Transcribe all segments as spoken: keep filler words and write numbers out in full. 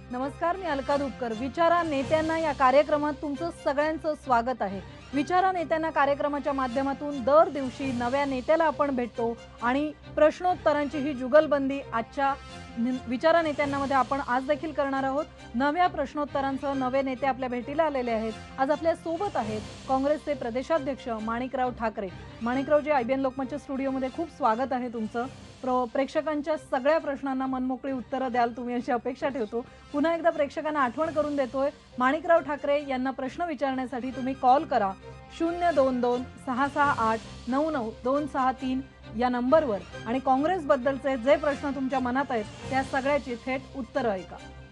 नमस्कार, मी अलका दुपकर. विचारा नेत्यांना या कार्यक्रमात तुमचं सगळ्यांचं स्वागत आहे. विचारा नेत्यांना कार्यक्रमाच्या माध्यमातून दर दिवशी नव्या नेत्याला आपण भेटतो आणि प्रश्नोत्तरांची ही जुगलबंदी आजच्या विचारा नेत्यांमध्ये आपण आज देखील करणार आहोत. नव्या प्रश्नोत्तरांसह नवे नेते आपल्या भेटीला आलेले आहेत. आज आपल्या सोबत आहेत काँग्रेसचे प्रदेशाध्यक्ष माणिकराव ठाकरे. माणिकरावजी, आयबीएन लोकमतच्या स्टुडिओमध्ये खूप स्वागत आहे तुमचं. प्रेक्षकांच्या सगळ्या प्रश्नांना मनमोकळी उत्तरं द्याल तुम्ही अशी अपेक्षा ठेवतो. पुन्हा एकदा प्रेक्षकांना आठवण करून देतोय, माणिकराव ठाकरे यांना प्रश्न विचारण्यासाठी तुम्ही कॉल करा शून्य दोन दोन सहा सहा आठ नऊ नऊ दोन सहा तीन या नंबरवर आणि काँग्रेसबद्दलचे जे प्रश्न तुमच्या मनात आहेत त्या सगळ्याची थेट उत्तरं ऐका.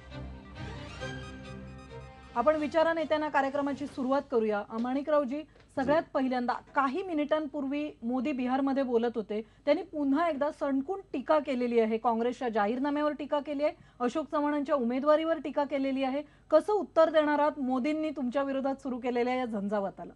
आपण विचारा नेत्यांना कार्यक्रमाची सुरुवात करूया. माणिकरावजी, सगळ्यात पहिल्यांदा काही मिनिटांपूर्वी मोदी बिहारमध्ये बोलत होते. त्यांनी पुन्हा एकदा सणकून टीका केलेली आहे. काँग्रेसच्या जाहीरनाम्यावर टीका केली आहे, अशोक चव्हाणांच्या उमेदवारीवर टीका केलेली आहे. कसं उत्तर देणार आहात मोदींनी तुमच्या विरोधात सुरू केलेल्या या झंझावाताला?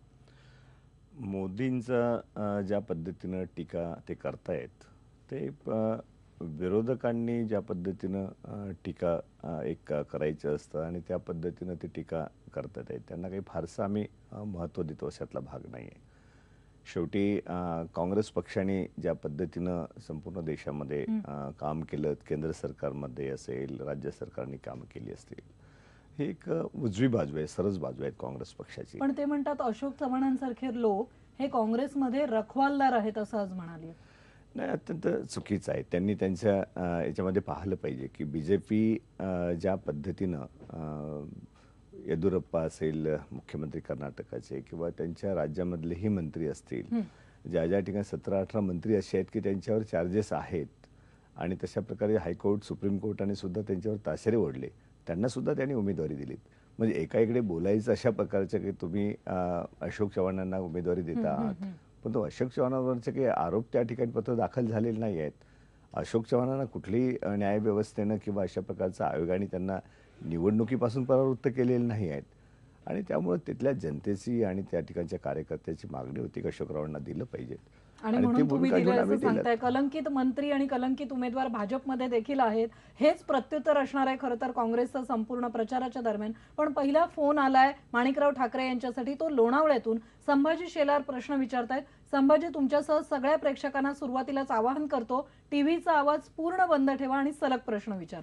मोदींचा ज्या पद्धतीनं टीका ते करतायत ते विरोधकांनी ज्या पद्धतीनं टीका एक करायचं असतं आणि त्या पद्धतीनं ते टीका करतात आहेत त्यांना काही फारसं आम्ही महत्त्व देतो अशातला भाग नाही आहे. शेवटी काँग्रेस पक्षाने ज्या पद्धतीनं संपूर्ण देशामध्ये काम केलं, केंद्र सरकारमध्ये असेल, राज्य सरकारने काम केली असतील, ही एक उजवी बाजू आहे, सरस बाजू आहे काँग्रेस पक्षाची. पण ते म्हणतात अशोक चव्हाणांसारखे लोक हे काँग्रेसमध्ये रखवालदार आहेत असं आज म्हणाले. नाही, अत्यंत चुकीचं आहे. त्यांनी त्यांच्या याच्यामध्ये पाहिलं पाहिजे की बी जे पी ज्या पद्धतीनं येदुरप्पा असेल मुख्यमंत्री कर्नाटकाचे किंवा त्यांच्या राज्यामधलेही मंत्री असतील, ज्या ज्या ठिकाणी सतरा अठरा मंत्री असे आहेत की त्यांच्यावर चार्जेस आहेत आणि तशा प्रकारे हायकोर्ट सुप्रीम कोर्टाने सुद्धा त्यांच्यावर ताशेरे ओढले, त्यांना सुद्धा त्यांनी उमेदवारी दिलीत. म्हणजे एका इकडे बोलायचं अशा प्रकारचं की तुम्ही अशोक चव्हाणांना उमेदवारी देता आहात, पण तो अशोक चव्हाणांवरचे काही आरोप त्या ठिकाणी पत्र दाखल झालेले नाही आहेत. अशोक चव्हाणांना कुठलीही न्यायव्यवस्थेनं किंवा अशा प्रकारचा आयोगाने त्यांना निवडणुकीपासून परावृत्त केलेले नाही आहेत आणि त्यामुळे तिथल्या जनतेची आणि त्या ठिकाणच्या कार्यकर्त्याची मागणी होती की अशोकरावांना दिलं पाहिजे आणि म्हणून तुम्ही दिलं असं सांगताय. कलंकित मंत्री आणि कलंकित उमेदवार भाजपमध्ये देखील आहेत. हेच प्रत्युत्तर असणार आहे खरं तर काँग्रेसचं संपूर्ण प्रचाराच्या दरम्यान. पण पहिला फोन आलाय माणिकराव ठाकरे यांच्यासाठी, तो लोणावळ्यातून. संभाजी शेलार प्रश्न विचारतायत. संभाजी, तुमच्यासह सगळ्या प्रेक्षकांना सुरुवातीलाच आवाहन करतो, टीव्हीचा आवाज पूर्ण बंद ठेवा आणि सलग प्रश्न विचारा.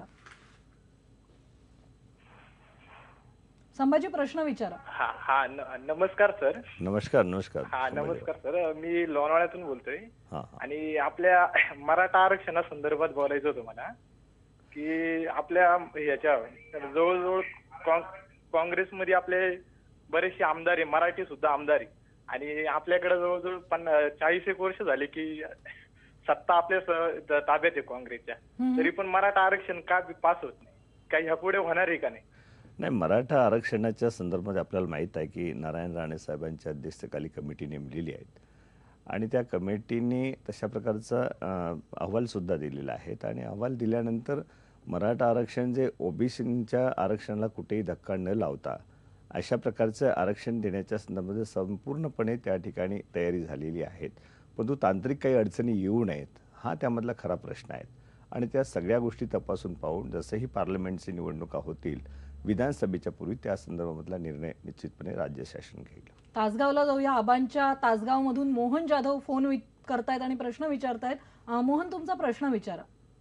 संभाजी, प्रश्न विचारा. हा हा नमस्कार सर. नमस्कार. नमस्कार. हा नमस्कार सर, मी लोणावळ्यातून बोलतोय आणि आपल्या मराठा आरक्षणा संदर्भात बोलायचं होतं मला की आपल्या ह्याच्या जवळजवळ काँग्रेसमध्ये आपले बरेचसे आमदार आहे, मराठी सुद्धा आमदार आहे आणि आपल्याकडे जवळजवळ पन्नास चाळीस एक वर्ष झाले की सत्ता आपल्या ताब्यात आहे काँग्रेसच्या, तरी पण मराठा आरक्षण का पास होत नाही? काही ह्यापुढे होणार आहे का नाही? नाही, मराठा आरक्षणाच्या संदर्भात आपल्याला माहीत आहे की नारायण राणे साहेबांच्या अध्यक्षतेखाली कमिटी नेमलेली आहेत आणि त्या कमिटीने तशा प्रकारचा अहवालसुद्धा दिलेला आहे आणि अहवाल दिल्यानंतर मराठा आरक्षण जे ओबीसीच्या आरक्षणाला कुठेही धक्का न लावता अशा प्रकारचं आरक्षण देण्याच्या संदर्भात संपूर्णपणे त्या ठिकाणी तयारी झालेली आहेत. परंतु तांत्रिक काही अडचणी येऊ नयेत हा त्यामधला खरा प्रश्न आहे आणि त्या सगळ्या गोष्टी तपासून पाहून जसंही पार्लमेंटची निवडणुका होतील, विधानसभेच्या पूर्वी त्या संदर्भातला निर्णय निश्चितपणे राज्य शासन घेईल. तासगावला जाऊया. आबांच्या तासगाव मधून मोहन जाधव फोन करतायत आणि प्रश्न विचारतायत. मोहन, तुमचा प्रश्न विचारा.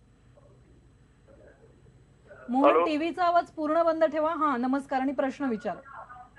मोहन, टीव्हीचा आवाज पूर्ण बंद ठेवा. हा नमस्कार आणि प्रश्न विचारा.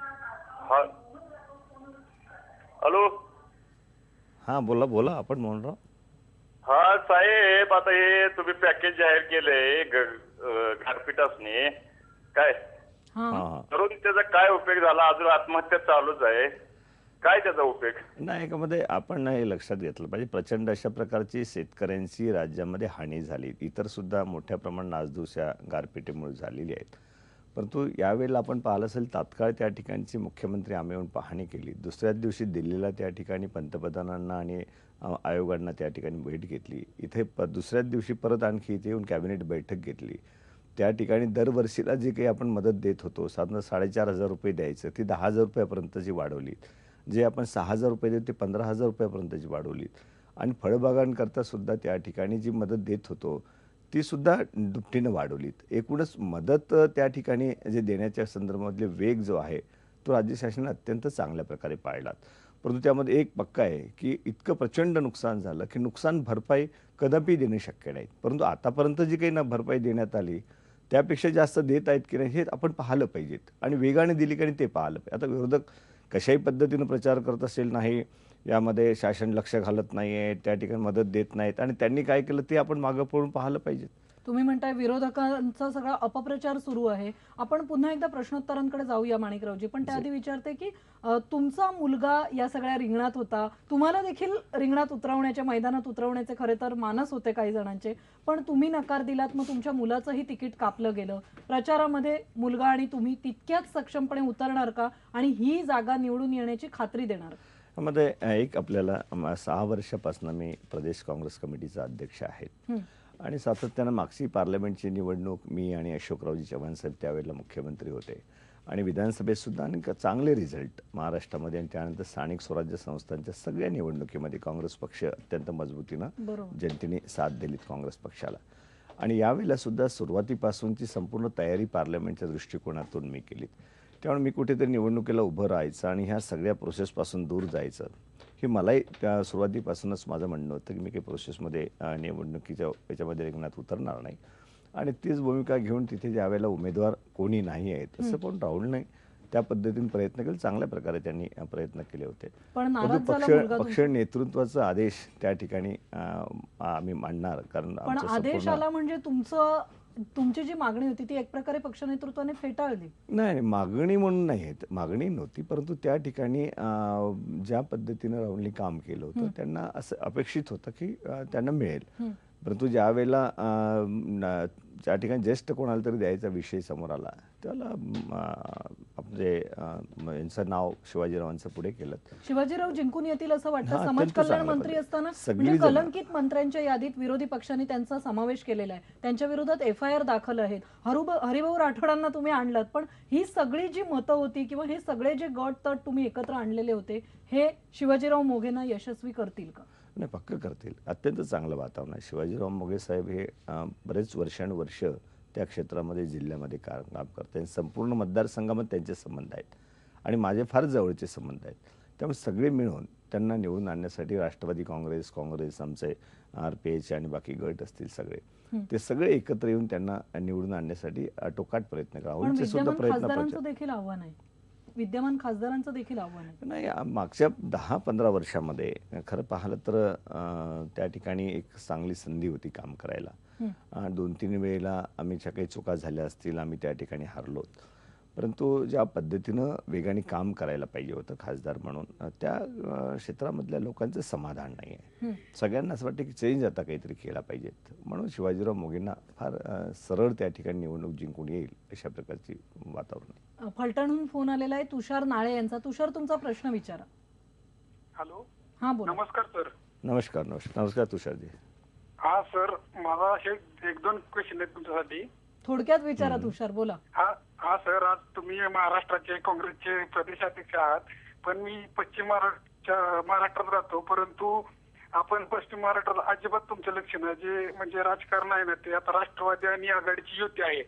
हॅलो. हा बोला बोला आपण मोहनराव. हा साहेब, आता हे तुम्ही पॅकेज जाहीर केलंय गारपिटासनी, काय करून त्याचा काय उपयोग झाला? अजून आत्महत्या चालूच आहे, काय त्याचा उपयोग नाही? यामध्ये आपण हे लक्षात घेतलं पाहिजे, प्रचंड अशा प्रकारची शेतकऱ्यांची राज्यामध्ये हानी झाली, इतर सुद्धा मोठ्या प्रमाणात नासधूस या गारपिटीमुळे झालेली आहेत. परंतु यावेळेला आपण पाहिलं असेल, तात्काळ त्या ठिकाणची मुख्यमंत्री आम्ही येऊन पाहणी केली. दुसऱ्याच दिवशी दिल्लीला त्या ठिकाणी पंतप्रधानांना आणि आयोगांना त्या ठिकाणी भेट घेतली. इथे प दुसऱ्याच दिवशी परत आणखी इथे येऊन कॅबिनेट बैठक घेतली. त्या ठिकाणी दरवर्षीला जी काही आपण मदत देत होतो, साधारण साडेचार हजार रुपये द्यायचं, ती दहा हजार रुपयापर्यंतची वाढवली. जे आपण सहा हजार रुपये देतो ते पंधरा हजार रुपयापर्यंतची वाढवली आणि फळबागांकरता सुद्धा त्या ठिकाणी जी मदत देत होतो ती सुद्धा दुपटीनं वाढवलीत. एकूणच मदत त्या ठिकाणी जे देण्याच्या संदर्भातले वेग जो आहे तो राज्य शासनाने अत्यंत चांगल्या प्रकारे पाळलात. परंतु त्यामध्ये एक पक्का आहे की इतकं प्रचंड नुकसान झालं की नुकसान भरपाई कदापि देणे शक्य नाही. परंतु आतापर्यंत जी काही ना भरपाई देण्यात आली त्यापेक्षा जास्त देत आहेत की नाही हे आपण पाहिलं पाहिजेत आणि वेगाने दिली की नाही ते पाहिलं पाहिजे. आता विरोधक कशाही पद्धतीनं प्रचार करत असेल नाही यामध्ये शासन लक्ष घालत नाही आहे, त्या ठिकाणी मदत देत नाहीत आणि त्यांनी काय केलं ते आपण मागं पडून पाहिलं पाहिजे. तुम्ही म्हणताय विरोधकांचा सगळा अपप्रचार सुरू आहे. आपण पुन्हा एकदा प्रश्नोत्तरांकडे जाऊया माणिकरावजी, पण त्याआधी विचारते की अ, तुमचा मुलगा या सगळ्या रिंगणात होता, तुम्हाला देखील रिंगणात उतरवण्याच्या मैदानात उतरवण्याचे खरे तर मानस होते काही जणांचे, पण तुम्ही नकार दिलात. मग तुमच्या मुलाचंही तिकीट कापलं गेलं. प्रचारामध्ये मुलगा आणि तुम्ही तितक्याच सक्षमपणे उतरणार का आणि ही जागा निवडून येण्याची खात्री देणार? मध्ये एक आपल्याला म- सहा वर्षापासून मी प्रदेश काँग्रेस कमिटीचा अध्यक्ष आहे आणि सातत्यानं मागची पार्लमेंटची निवडणूक मी आणि अशोकरावजी चव्हाण साहेब त्यावेळेला मुख्यमंत्री होते आणि विधानसभेत सुद्धा अनेक चांगले रिझल्ट महाराष्ट्रामध्ये आणि त्यानंतर स्थानिक स्वराज्य संस्थांच्या सगळ्या निवडणुकीमध्ये काँग्रेस पक्ष अत्यंत मजबूतीनं जनतेने साथ दिलीत काँग्रेस पक्षाला. आणि यावेळेला सुद्धा सुरुवातीपासूनची संपूर्ण तयारी पार्लमेंटच्या दृष्टिकोनातून मी केली. त्यामुळे मी कुठेतरी निवडणुकीला उभं राहायचं आणि ह्या सगळ्या प्रोसेसपासून दूर जायचं हे मलाही त्या सुरुवातीपासूनच माझं म्हणणं होतं की मी काही प्रोसेसमध्ये निवडणुकीच्या याच्यामध्ये रिंगणात उतरणार नाही आणि तीच भूमिका घेऊन तिथे ज्या वेळेला उमेदवार कोणी नाही आहे तसं पण राहुल नाही त्या पद्धतीने प्रयत्न केले, चांगल्या प्रकारे त्यांनी प्रयत्न केले होते. परंतु पक्ष पक्ष नेतृत्वाचा आदेश त्या ठिकाणी आम्ही मांडणार, कारण आदेश आला म्हणजे तुमचं तुमची जी मागणी होती ती एक प्रकारे पक्ष नेतृत्वाने फेटाळली. नाही, मागणी म्हणून नाही, मागणी नव्हती, परंतु त्या ठिकाणी ज्या पद्धतीने राहुलनी काम केलं होतं त्यांना असं अपेक्षित होतं की त्यांना मिळेल. परंतु ज्या वेळेला ज्या ठिकाणी ज्येष्ठ कोणाला तरी द्यायचा विषय समोर आला त्याला आपले यांचं नाव शिवाजीरावांचं पुढे केलं. शिवाजीराव जिंकून येतील असं वाटतं. समाज कल्याण मंत्री असताना म्हणजे कलंकित मंत्र्यांच्या यादीत विरोधी पक्षांनी त्यांचा समावेश केलेला आहे. त्यांच्या विरोधात एफ आय आर दाखल आहेत. हरिभाऊ राठोडांना तुम्ही आणलात, पण ही सगळी जी मतं होती किंवा हे सगळे जे गट तट तुम्ही एकत्र आणलेले होते हे शिवाजीराव मोघेंना यशस्वी करतील का? नाही, पक्क करतील. अत्यंत चांगलं वातावरण आहे. शिवाजीराव मोघे साहेब हे बरेच वर्षानुवर्ष त्या क्षेत्रामध्ये जिल्ह्यामध्ये काम करतात. संपूर्ण मतदारसंघामध्ये त्यांचे संबंध आहेत आणि माझे फार जवळचे संबंध आहेत. त्यामुळे सगळे मिळून त्यांना निवडून आणण्यासाठी राष्ट्रवादी काँग्रेस काँग्रेस आमचे आर पी एच आणि बाकी गट असतील सगळे ते सगळे एकत्र येऊन त्यांना निवडून आणण्यासाठी आटोकाट प्रयत्न करा. राहुलचे सुद्धा प्रयत्न देखील आव्हान आहे, विद्यमान खासदारांचं देखील आव्हान आहे. नाही, मागच्या दहा पंधरा वर्षामध्ये खरं पाहिलं तर त्या ठिकाणी एक चांगली संधी होती काम करायला. दोन तीन वेळेला आम्ही ज्या काही चुका झाल्या असतील आम्ही त्या ठिकाणी हारलो, परंतु ज्या पद्धतीनं वेगाने काम करायला पाहिजे होतं खासदार म्हणून त्या क्षेत्रामधल्या लोकांचं समाधान नाही आहे. सगळ्यांना असं वाटतं की चेंज आता काहीतरी केला पाहिजेत, म्हणून शिवाजीराव मोघेंना फार सरळ त्या ठिकाणी निवडणूक जिंकून येईल अशा प्रकारची वातावरण आहे. फलटणहून फोन आलेला आहे तुषार नाळे यांचा. तुषार, तुमचा प्रश्न विचारा. हॅलो. हा, बोला. नमस्कार सर. नमस्कार नमस्कार नमस्कार तुषारजी. हा सर, मला असे एक दोन क्वेश्चन आहेत तुमच्यासाठी. थोडक्यात विचारा तुषार, बोला. हा हा सर, आज तुम्ही महाराष्ट्राचे काँग्रेसचे प्रदेशाध्यक्ष आहात, पण मी पश्चिम महाराष्ट्र महाराष्ट्रात राहतो, परंतु आपण पश्चिम महाराष्ट्रात अजिबात तुमचं लक्ष नाही. जे म्हणजे राजकारण आहे ना ते आता राष्ट्रवादी आणि आघाडीची युती आहे,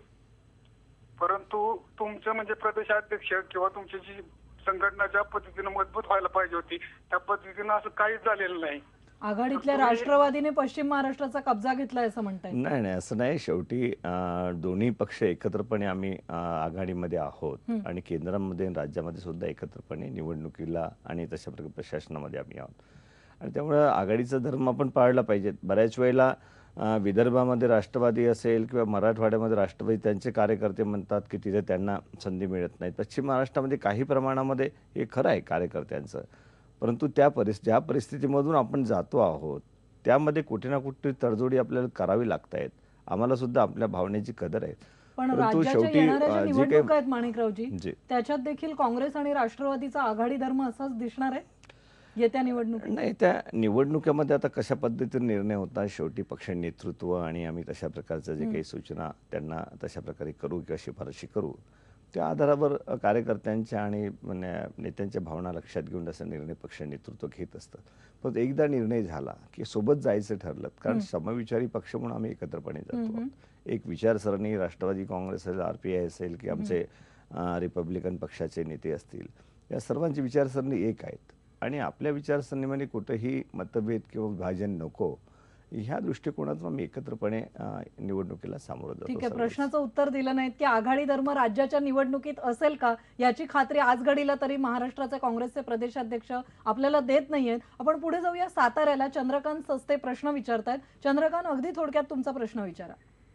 परंतु तुमचं म्हणजे प्रदेशाध्यक्ष किंवा तुमची जी संघटना ज्या पद्धतीने मजबूत व्हायला पाहिजे होती त्या पद्धतीनं असं काहीच झालेलं नाही. आघाडीतल्या राष्ट्रवादीने पश्चिम महाराष्ट्राचा कब्जा घेतलाय असं म्हणताय? नाही नाही, असं नाही. शेवटी दोन्ही पक्ष एकत्रपणे आम्ही आघाडीमध्ये आहोत आणि केंद्रामध्ये राज्यामध्ये सुद्धा एकत्रपणे निवडणुकीला आणि तशा प्रकारे प्रशासनामध्ये आम्ही आहोत आणि त्यामुळे आघाडीचा धर्म आपण पाळला पाहिजे. बऱ्याच वेळेला विदर्भामध्ये राष्ट्रवादी असेल किंवा मराठवाड्यामध्ये राष्ट्रवादी त्यांचे कार्यकर्ते म्हणतात की तिथे त्यांना संधी मिळत नाही. पश्चिम महाराष्ट्रामध्ये काही प्रमाणामध्ये हे खरं आहे कार्यकर्त्यांचं, परंतु त्या परिस ज्या परिस्थितीमधून आपण जातो आहोत त्यामध्ये कुठे ना कुठे तडजोडी आपल्याला करावी लागत आहेत. आम्हाला सुद्धा आपल्या भावनेची कदर आहे. पण राज्याच्या येणाऱ्या निवडणुका आहेत माणिकरावजी, त्याच्यात देखील काँग्रेस आणि राष्ट्रवादीचा आघाडी धर्म असाच दिसणार आहे येत्या निवडणुकीत? नाही, त्या निवडणुकीमध्ये आता कशा पद्धतीने निर्णय होता शेवटी पक्ष नेतृत्व आणि आम्ही तशा प्रकारचं जे काही सूचना त्यांना तशा प्रकारे करू किंवा शिफारशी करू. त्या आधारावर कार्यकर्त्यांच्या आणि नेत्यांच्या भावना लक्षात घेऊन असा निर्णय पक्ष नेतृत्व घेत असतं. पण एकदा निर्णय झाला की सोबत जायचं ठरलं, कारण समविचारी पक्ष म्हणून आम्ही एकत्रपणे जातो. एक विचारसरणी राष्ट्रवादी काँग्रेस असेल, आर पी आय असेल की आमचे रिपब्लिकन पक्षाचे नेते असतील, या सर्वांची विचारसरणी एक आहेत आणि आपल्या विचारसरणीमध्ये कुठेही मतभेद किंवा विभाजन नको, ह्या दृष्टिकोनातून आम्ही एकत्रपणे निवडणुकीला सामोरं जातो. ठीक आहे, प्रश्नाचं उत्तर दिलं नाहीत की आघाडी धर्म राज्याच्या निवडणुकीत असेल का याची खात्री आज घडीला तरी महाराष्ट्राचे काँग्रेसचे प्रदेशाध्यक्ष आपल्याला देत नाहीयेत. आपण पुढे जाऊया साताऱ्याला. चंद्रकांत सस्ते प्रश्न विचारतायत. चंद्रकांत, अगदी थोडक्यात तुमचा प्रश्न विचारा.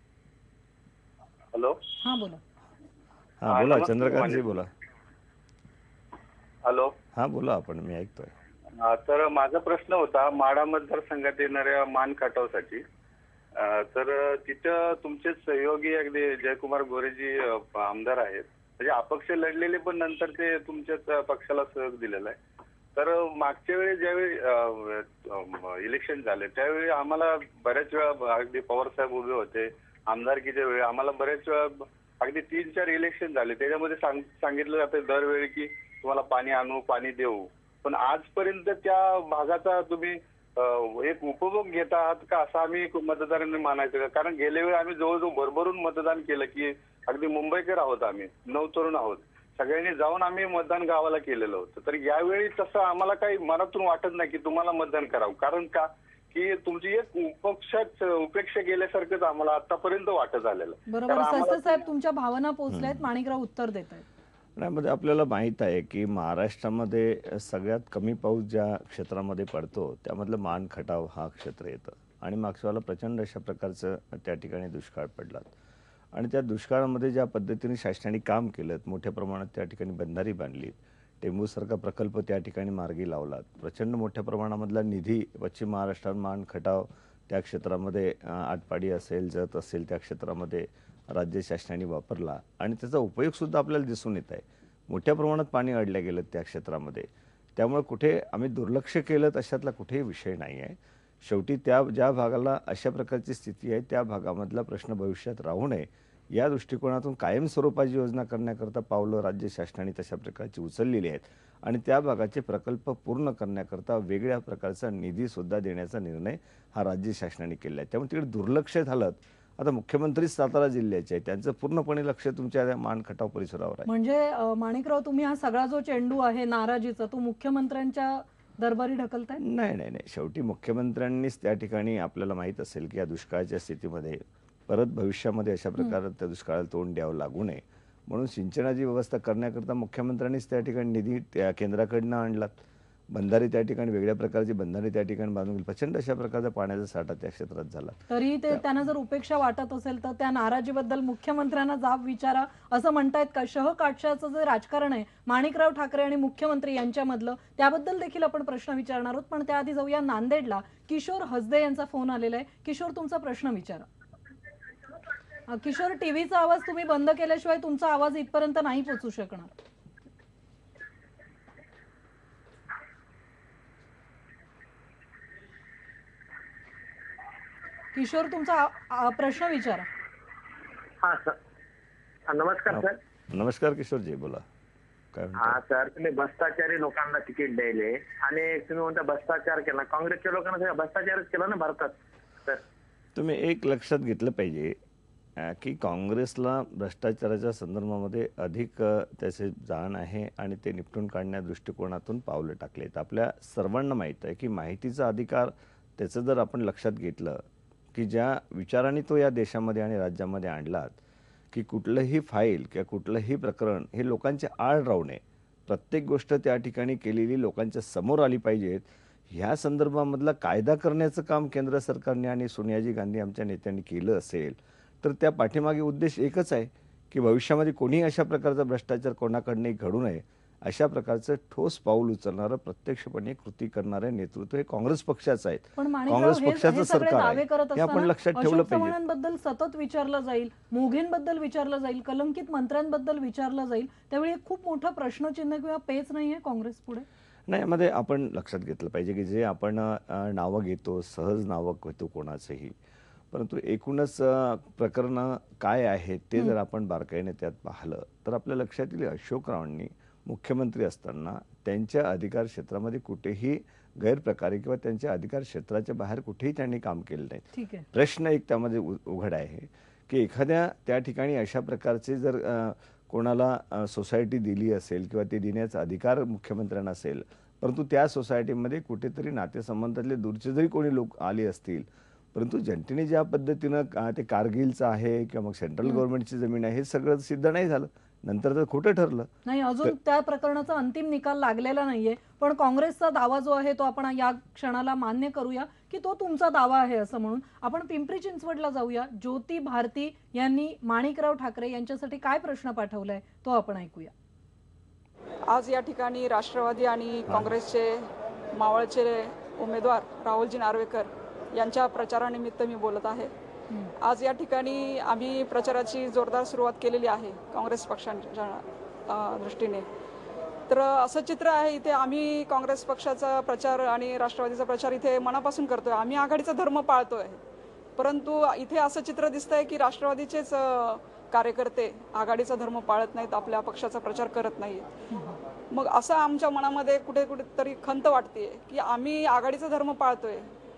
हॅलो. हा बोला. हा बोला चंद्रकांतजी, बोला. हॅलो. हा बोला, आपण मी ऐकतोय. तर माझा प्रश्न होता माढा मतदारसंघात येणाऱ्या मान खटावसाठी. तर तिथं तुमचे सहयोगी अगदी जयकुमार गोरेजी आमदार आहेत, म्हणजे अपक्ष लढलेले, पण नंतर ते तुमच्याच पक्षाला सहयोग दिलेला आहे. तर मागच्या वेळी ज्यावेळी इलेक्शन झाले त्यावेळी आम्हाला बऱ्याच वेळा अगदी पवार साहेब उभे होते. आमदारकीच्या वेळी आम्हाला बऱ्याच वेळा अगदी तीन चार इलेक्शन झाले, त्याच्यामध्ये सांगितलं जातं दरवेळी की तुम्हाला पाणी आणू, पाणी देऊ, पण आजपर्यंत त्या भागाचा तुम्ही एक उपभोग घेत आहात का असं आम्ही मतदारांनी मानायचं का? कारण गेल्या वेळी आम्ही जवळजवळ भरभरून मतदान केलं की अगदी मुंबईकर आहोत, आम्ही नऊ तरुण आहोत, सगळ्यांनी जाऊन आम्ही मतदान गावाला केलेलं होतं. तर यावेळी तसं आम्हाला काही मनातून वाटत नाही की तुम्हाला मतदान करावं. कारण का की तुमची एक उपक्षाच उपेक्षा केल्यासारखंच आम्हाला आतापर्यंत वाटत आलेलं. बरोबर, सस्ते साहेब तुमच्या भावना पोहोचल्यात. माणिकराव उत्तर देत आहेत. मध्ये आपल्याला माहीत आहे की महाराष्ट्रामध्ये सगळ्यात कमी पाऊस ज्या क्षेत्रामध्ये पडतो त्यामधलं मान खटाव हा क्षेत्र येतं आणि मागच्या वेळेला प्रचंड अशा प्रकारचं त्या ठिकाणी दुष्काळ पडलात आणि त्या दुष्काळामध्ये ज्या पद्धतीने शासनाने काम केलं, मोठ्या प्रमाणात त्या ठिकाणी बंधारी बांधली, टेंभूसारखा प्रकल्प त्या ठिकाणी मार्गी लावलात, प्रचंड मोठ्या प्रमाणामधला निधी पश्चिम महाराष्ट्रात मान खटाव त्या क्षेत्रामध्ये आटपाडी असेल, जत असेल, त्या क्षेत्रामध्ये राज्य शासनाने वापरला आणि त्याचा उपयोगसुद्धा आपल्याला दिसून येत आहे. मोठ्या प्रमाणात पाणी अडलं गेलं त्या क्षेत्रामध्ये. त्यामुळे कुठे आम्ही दुर्लक्ष केलं अशातला कुठेही विषय नाही आहे. शेवटी त्या ज्या भागाला अशा प्रकारची स्थिती आहे त्या भागामधला प्रश्न भविष्यात राहू नये या दृष्टिकोनातून कायमस्वरूपाची योजना करण्याकरता पावलं राज्य शासनाने तशा प्रकारची उचललेली आहेत आणि त्या भागाचे प्रकल्प पूर्ण करण्याकरता वेगळ्या प्रकारचा निधीसुद्धा देण्याचा निर्णय हा राज्य शासनाने केला आहे. त्यामुळे तिकडे दुर्लक्ष झालं. आता मुख्यमंत्री सातारा जिल्ह्याचे आहे, त्यांचं पूर्णपणे लक्ष तुमच्या मान खटाव परिसरावर आहे. म्हणजे माणिकराव, तुम्ही हा सगळा जो चेंडू आहे नाराजीचा तो मुख्यमंत्र्यांच्या दरबारी ढकलताय? नाही नाही नाही, शेवटी मुख्यमंत्र्यांनीच त्या ठिकाणी आपल्याला माहित असेल की या दुष्काळाच्या स्थितीमध्ये परत भविष्यामध्ये अशा प्रकारे त्या दुष्काळाला तोंड द्यावं लागू नये म्हणून सिंचनाची व्यवस्था करण्याकरता मुख्यमंत्र्यांनीच त्या ठिकाणी निधी त्या केंद्राकडनं आणलात. बंधारे त्या ठिकाणी वेगळ्या प्रकारची बंधारे त्या ठिकाणी बांधून प्रचंड अशा प्रकारचा पाण्याचा साठा त्या क्षेत्रात झाला. तरी ते त्यांना जर उपेक्षा वाटत असेल तर त्या नाराजीबद्दल मुख्यमंत्र्यांना जाब विचारा असं म्हणतायत का? शह काटशाचं जे राजकारण आहे माणिकराव ठाकरे आणि मुख्यमंत्री यांच्यामधलं, त्याबद्दल देखील आपण प्रश्न विचारणार आहोत. पण त्याआधी जाऊया नांदेडला. किशोर हसदे यांचा फोन आलेला आहे. किशोर, तुमचा प्रश्न विचारा. किशोर, टीव्हीचा आवाज तुम्ही बंद केल्याशिवाय तुमचा आवाज इथपर्यंत नाही पोहोचू शकणार. किशोर, तुमचा प्रश्न विचारा. हा सर, नमस्कार सर. नमस्कार किशोरजी, बोला. काय म्हणता? हा सर, तुम्ही भ्रष्टाचारी लोकांना तिकीट द्यायले आणि तुम्ही म्हणता भ्रष्टाचार केला. काँग्रेसच्या लोकांना भ्रष्टाचारच केला ना भारतात. सर, तुम्ही एक लक्षात घेतलं पाहिजे की काँग्रेसला भ्रष्टाचाराच्या संदर्भामध्ये अधिक त्याचे जाण आहे आणि ते निपटून काढण्या दृष्टिकोनातून पावलं टाकलेत. आपल्या सर्वांना माहीत आहे की माहितीचा अधिकार त्याचं जर आपण लक्षात घेतलं की ज्या विचाराने तो या देशामध्ये आणि राज्यामध्ये आणलात की कुठलंही फाईल किंवा कुठलंही प्रकरण हे लोकांच्या आड राहू नये, प्रत्येक गोष्ट त्या ठिकाणी केलेली लोकांच्या समोर आली पाहिजेत, ह्या संदर्भामधला कायदा करण्याचं काम केंद्र सरकारने आणि सोनियाजी गांधी आमच्या नेत्यांनी केलं असेल तर त्या पाठीमागे उद्देश एकच आहे की भविष्यामध्ये कोणीही अशा प्रकारचा भ्रष्टाचार कोणाकडनंही घडू नये, अशा प्रकारचं ठोस पाऊल उचलणारं प्रत्यक्षपणे कृती करणारे नेतृत्व हे काँग्रेस पक्षाचं आहे. काँग्रेस पक्षाचं सरकार आहे हे आपण लक्षात ठेवलं पाहिजे. चव्हाणांबद्दल सतत विचारलं जाईल, मोघेंबद्दल विचारलं जाईल, कलंकित मंत्र्यांबद्दल विचारलं जाईल, त्यावेळी खूप मोठा प्रश्नचिन्ह किंवा पेच नाहीये काँग्रेस पुढे. नाही, मध्ये आपण लक्षात घेतलं पाहिजे की जे आपण नावं घेतो सहज नावं घेतो कोणाचंही, परंतु एकूणच अ, प्रकरण काय आहे ते जर आपण बारकाईने त्यात पाहिलं तर आपल्या लक्षात येईल अशोकरावांनी मुख्यमंत्री असताना त्यांच्या अधिकार क्षेत्रामध्ये कुठेही गैरप्रकारे किंवा त्यांच्या अधिकार क्षेत्राच्या बाहेर कुठेही त्यांनी काम केलं नाही. ठीक आहे. प्रश्न एक त्यामध्ये उ- उघड आहे की एखाद्या त्या ठिकाणी अशा प्रकारचे जर अ, कोणाला अ, सोसायटी दिली असेल किंवा ते देण्याचा अधिकार मुख्यमंत्र्यांना असेल, परंतु त्या सोसायटीमध्ये कुठेतरी नातेसंबंधातले दूरचे जरी कोणी लोक आले असतील, परंतु जनतेने ज्या पद्धतीनं का- ते कारगिलचं आहे किंवा मग सेंट्रल गव्हर्नमेंटची जमीन आहे हे सगळं सिद्ध नाही झालं, नंतर तर खोटं ठरलं. नाही, अजून त्या प्रकरणाचा अंतिम निकाल लागलेला नाहीये, पण काँग्रेसचा दावा जो आहे तो आपण या क्षणाला मान्य करूया की तो तुमचा दावा आहे असं म्हणून. आपण पिंपरी चिंचवडला जाऊया. ज्योती भारती यांनी माणिकराव ठाकरे यांच्यासाठी काय प्रश्न पाठवलाय तो आपण ऐकूया. आज या ठिकाणी राष्ट्रवादी आणि काँग्रेसचे मावळचे उमेदवार राहुलजी नार्वेकर यांच्या प्रचारानिमित्त मी बोलत आहे. आज या ठिकाणी आम्ही प्रचाराची जोरदार सुरुवात केलेली आहे काँग्रेस पक्षाच्या अ, दृष्टीने. तर असं चित्र आहे इथे आम्ही काँग्रेस पक्षाचा प्रचार आणि राष्ट्रवादीचा प्रचार इथे मनापासून करतोय. आम्ही आघाडीचा धर्म पाळतोय, परंतु इथे असं चित्र दिसतंय की राष्ट्रवादीचेच अ, कार्यकर्ते आघाडीचा धर्म पाळत नाहीत, आपल्या पक्षाचा प्रचार करत नाहीत. मग असं आमच्या मनामध्ये कुठे कुठे तरी खंत वाटते की आम्ही आघाडीचा धर्म पाळतोय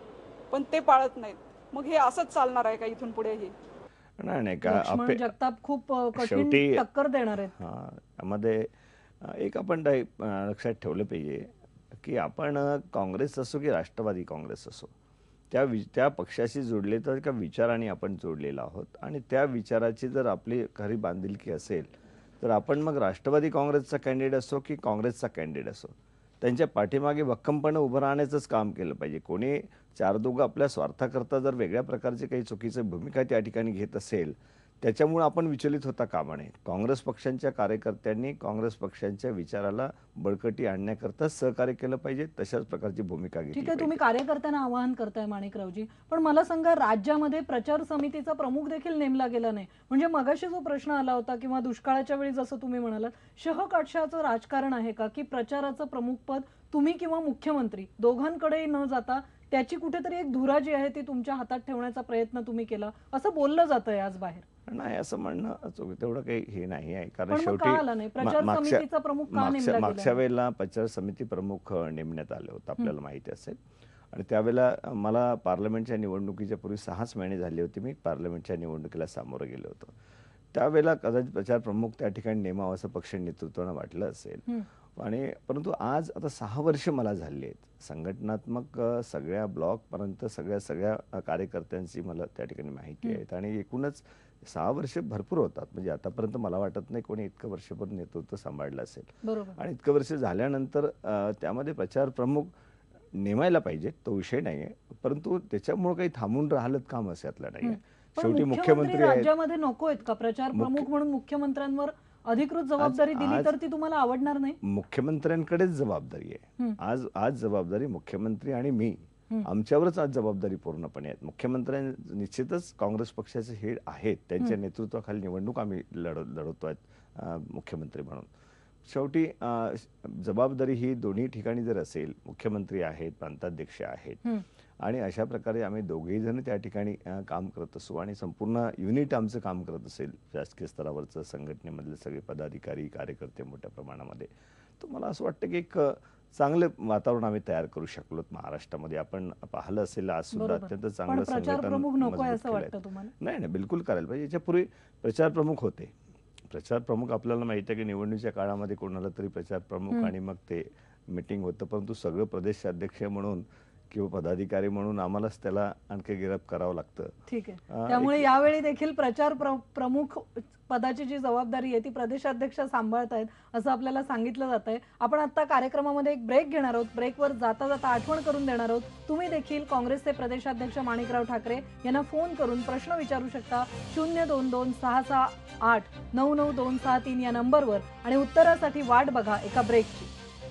पण ते पाळत नाहीत. मग हे असंच चालणार आहे का इथून पुढेही? नाही नाही का लक्ष्मण आपे- जगताप खूप अ, कठीण शेवटी- टक्कर देणार आहेत. हां, यामध्ये अ, एक आपण डाय- अ, लक्षात ठेवलं पाहिजे की आपण अ, काँग्रेस असो की राष्ट्रवादी काँग्रेस असो, त्या वि त्या पक्षाशी जोडले तर एका विचाराने आपण जोडलेलो आहोत आणि त्या विचाराची जर आपली खरी बांधिलकी असेल तर आपण मग राष्ट्रवादी काँग्रेसचा कॅन्डिडेट असो की काँग्रेसचा कॅन्डिडेट असो, त्यांच्या पाठीमागे भक्कमपणे उभं राहण्याचंच काम केलं पाहिजे. कोणी चार दोघं आपल्या स्वार्थाकरता जर वेगळ्या प्रकारची काही चुकीची भूमिका त्या ठिकाणी घेत असेल, त्याच्यामुळे आपण विचलित होता कामा नये. काँग्रेस पक्षांच्या कार्यकर्त्यांनी काँग्रेस पक्षांच्या विचाराला बळकटी आणण्याकरता सहकार्य केलं पाहिजे, तशाच प्रकारची भूमिका घेतली ठीक आहे, तुम्ही पाहिजे. कार्यकर्त्यांना आवाहन करताय माणिकरावजी, पण मला सांगा राज्यामध्ये प्रचार समितीचा प्रमुख देखील नेमला गेला नाही. म्हणजे मगाशी जो प्रश्न आला होता किंवा दुष्काळाच्या वेळी जसं तुम्ही म्हणालात, शह कक्षाचं राजकारण आहे का की प्रचाराचं प्रमुख पद तुम्ही किंवा मुख्यमंत्री दोघांकडेही न जाता त्याची कुठेतरी एक धुरा जी आहे ती तुमच्या हातात ठेवण्याचा प्रयत्न तुम्ही केला असं बोललं जातंय आज बाहेर? नाही, असं म्हणणं चुक- तेवढं काही हे नाही आहे. कारण पण मग शेवटी का आलं नाही? प्रचार मा- मागच्या समितीचा प्रमुख का मागच्या नेमला मागच्या गेला? वेळेला प्रचार समिती प्रमुख अ, नेमण्यात आलं होतं, आपल्याला माहिती असेल. आणि त्यावेळेला अ, मला पार्लमेंटच्या निवडणुकीच्या पूर्वी सहाच महिने झाले होते, मी पार्लमेंटच्या निवडणुकीला सामोरं गेलो होतो. त्यावेळेला कदाचित प्रचार प्रमुख त्या ठिकाणी नेमावं असं पक्ष नेतृत्वानं वाटलं असेल. आणि परंतु आज आता सहा वर्ष मला झाली आहेत संघटनात्मक अ, सगळ्या ब्लॉकपर्यंत सगळ्या सगळ्या अ, कार्यकर्त्यांची मला त्या ठिकाणी माहिती आहेत आणि एकूणच सहा वर्ष भरपूर होतात. म्हणजे आतापर्यंत मला वाटत नाही कोणी इतकं वर्षभर नेतृत्व सांभाळलं असेल. बरोबर. आणि इतकं वर्ष झाल्यानंतर अ, त्यामध्ये प्रचार प्रमुख नेमायला पाहिजे, तो विषय नाही आहे, परंतु त्याच्यामुळे काही थांबून राहिलं काम असं यातलं नाही आहे. पण शेवटी मुख्यमंत्री मुख्यमंत्री आहेत. राज्यामध्ये नको आहेत का? प्रचार प्रमुख म्हणून मुख्यमंत्र्यांवर अधिकृत जबाबदारी दिली आज- तर ती तुम्हाला आवडणार नाही? मुख्यमंत्र्यांकडेच जबाबदारी आहे. आज आज जबाबदारी मुख्यमंत्री आणि मी आमच्यावरच आज जबाबदारी पूर्णपणे आहेत. मुख्यमंत्र्यां निश्चितच काँग्रेस पक्षाचे हेड आहेत, त्यांच्या नेतृत्वाखाली निवडणूक आम्ही लढ लढवतो आहेत मुख्यमंत्री म्हणून. शेवटी अ, जबाबदारी ही दोन्ही ठिकाणी जर असेल, मुख्यमंत्री आहेत, प्रांताध्यक्ष आहेत आणि अशा प्रकारे आम्ही दोघेही जण त्या ठिकाणी अ, काम करत असू आणि संपूर्ण युनिट आमचं काम करत असेल, शासकीय स्तरावरचं संघटनेमधले सगळे पदाधिकारी कार्यकर्ते मोठ्या प्रमाणामध्ये, तर मला असं वाटतं की एक अ, चांगलं वातावरण आम्ही तयार करू शकलो महाराष्ट्रामध्ये. आपण पाहिलं असेल आज सुद्धा बरोबर. अत्यंत पण चांगलं प्रचार संघटन प्रमुख नको आहे मजबूत असं केलंय. वाटतं तुम्हाला? नाही नाही, बिलकुल करायला पाहिजे. याच्यापूर्वी प्रचार प्रमुख होते. प्रचार प्रमुख आपल्याला माहिती आहे की निवडणुकीच्या काळामध्ये कोणाला तरी प्रचार प्रमुख आणि मग ते मीटिंग होतं, परंतु सगळं प्रदेशाध्यक्ष म्हणून किंवा पदाधिकारी म्हणून आम्हालाच त्याला आणखी गिरप करावं लागतं. ठीक आहे. अ, त्यामुळे एक- यावेळी देखील प्रचार प्र- प्रमुख पदाची जी जबाबदारी आहे ती प्रदेशाध्यक्ष सांभाळतायत असं आपल्याला सांगितलं जात आहे. आपण आता कार्यक्रमामध्ये एक ब्रेक घेणार आहोत. ब्रेकवर जाता जाता आठवण करून देणार आहोत, तुम्ही देखील काँग्रेसचे प्रदेशाध्यक्ष माणिकराव ठाकरे यांना फोन करून प्रश्न विचारू शकता शून्य दोन दोन सहा सहा आठ नऊ नऊ दोन सहा तीन या नंबरवर आणि उत्तरासाठी वाट बघा एका ब्रेकची.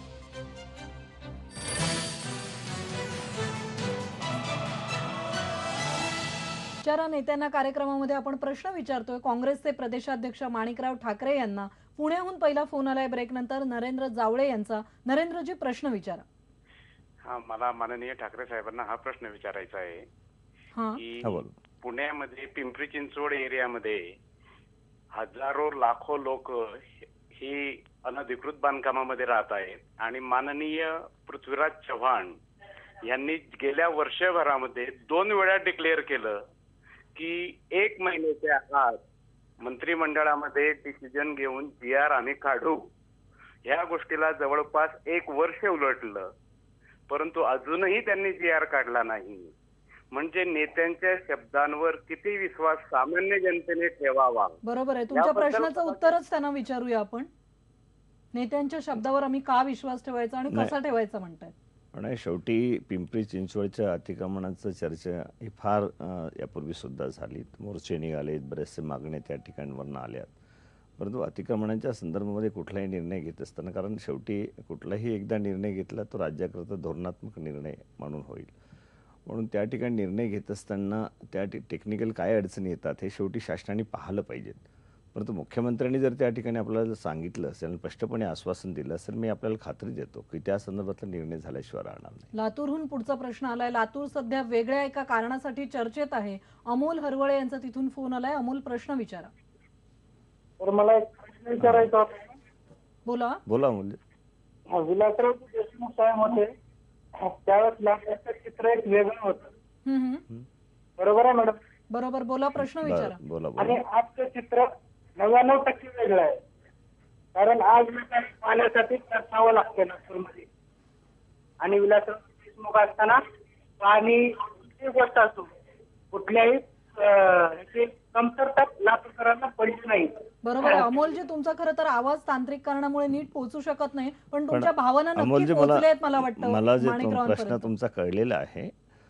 विचारा नेत्यांना कार्यक्रमामध्ये आपण प्रश्न विचारतोय काँग्रेसचे प्रदेशाध्यक्ष माणिकराव ठाकरे यांना. पुण्याहून पहिला फोन आलाय ब्रेक नंतर नरेंद्र जावळे यांचा. नरेंद्रजी, प्रश्न विचारा. हा, मला माननीय ठाकरे साहेबांना हा प्रश्न विचारायचा आहे हा की हा, बोला. पुण्यामध्ये पिंपरी चिंचवड एरियामध्ये हजारो लाखो लोक ही अनधिकृत बांधकामामध्ये राहत आहेत आणि माननीय पृथ्वीराज चव्हाण यांनी गेल्या वर्षभरामध्ये दोन वेळा डिक्लेअर केलं की एक महिन्याच्या आत मंत्रिमंडळामध्ये डिसिजन घेऊन जी आर आम्ही काढू. ह्या गोष्टीला जवळपास एक वर्ष उलटलं, परंतु अजूनही त्यांनी जी आर काढला नाही. म्हणजे नेत्यांच्या शब्दांवर किती विश्वास सामान्य जनतेने ठेवावा. बरोबर आहे. तुमच्या प्रश्नाचं उत्तरच त्यांना विचारूया आपण. नेत्यांच्या शब्दावर आम्ही का विश्वास ठेवायचा आणि कसा ठेवायचा म्हणतायत? आणि शेवटी पिंपरी चिंचवडच्या अतिक्रमणाचं चर्चा ही फार यापूर्वी सुद्धा झाली. मोर्चे निघालेत, बरेचसे मागण्या त्या ठिकाणवरून आल्यात. परंतु अतिक्रमणाच्या संदर्भामध्ये कुठलाही निर्णय घेत असताना, कारण शेवटी कुठलाही एकदा निर्णय घेतला तो राज्याकरता धोरणात्मक निर्णय म्हणून होईल, म्हणून त्या ठिकाणी निर्णय घेत असताना त्या टेक्निकल काय अडचणी येतात हे शेवटी शासनाने पाहिलं पाहिजेत. परंतु मुख्यमंत्र्यांनी जर त्या ठिकाणी आपल्याला सांगितलं असेल, स्पष्टपणे आश्वासन दिलं असेल, मी आपल्याला खात्री देतो की त्या संदर्भातला निर्णय झाल्याशिवाय राहणार नाही. लातूरहून पुढचा प्रश्न आलाय. लातूर सध्या वेगळ्या एका कारणासाठी चर्चेत आहे. अमोल हरवळे यांचा तिथून फोन आलाय. अमोल, प्रश्न विचारा. तर मला एक प्रश्न विचारायचा होता. बोला बोला अमोल. विलासराव देशमुख साहेब होते त्यावेळेस लातूरचं चित्र एक वेगळं होतं. बरोबर आहे मॅडम? बरोबर. बोला, प्रश्न विचारा. बोला. आणि आजचं चित्र नव्याण्णव टक्के वेगळं आहे. कारण आज लोकांना पाण्यासाठी तरसावं लागते नागपूरमध्ये, आणि विलासराव देशमुख असताना पाणी कुठलीही गोष्ट असो, कुठल्याही कमतरता लातूरकरांना पडली नाही. बरोबर आहे अमोलजी. तुमचा खरं तर आवाज तांत्रिक कारणामुळे नीट पोहोचू शकत नाही, पण तुमच्या भावना नक्की पोहोचल्यात मला वाटतं. मला जे प्रश्न तुमचा कळलेला आहे,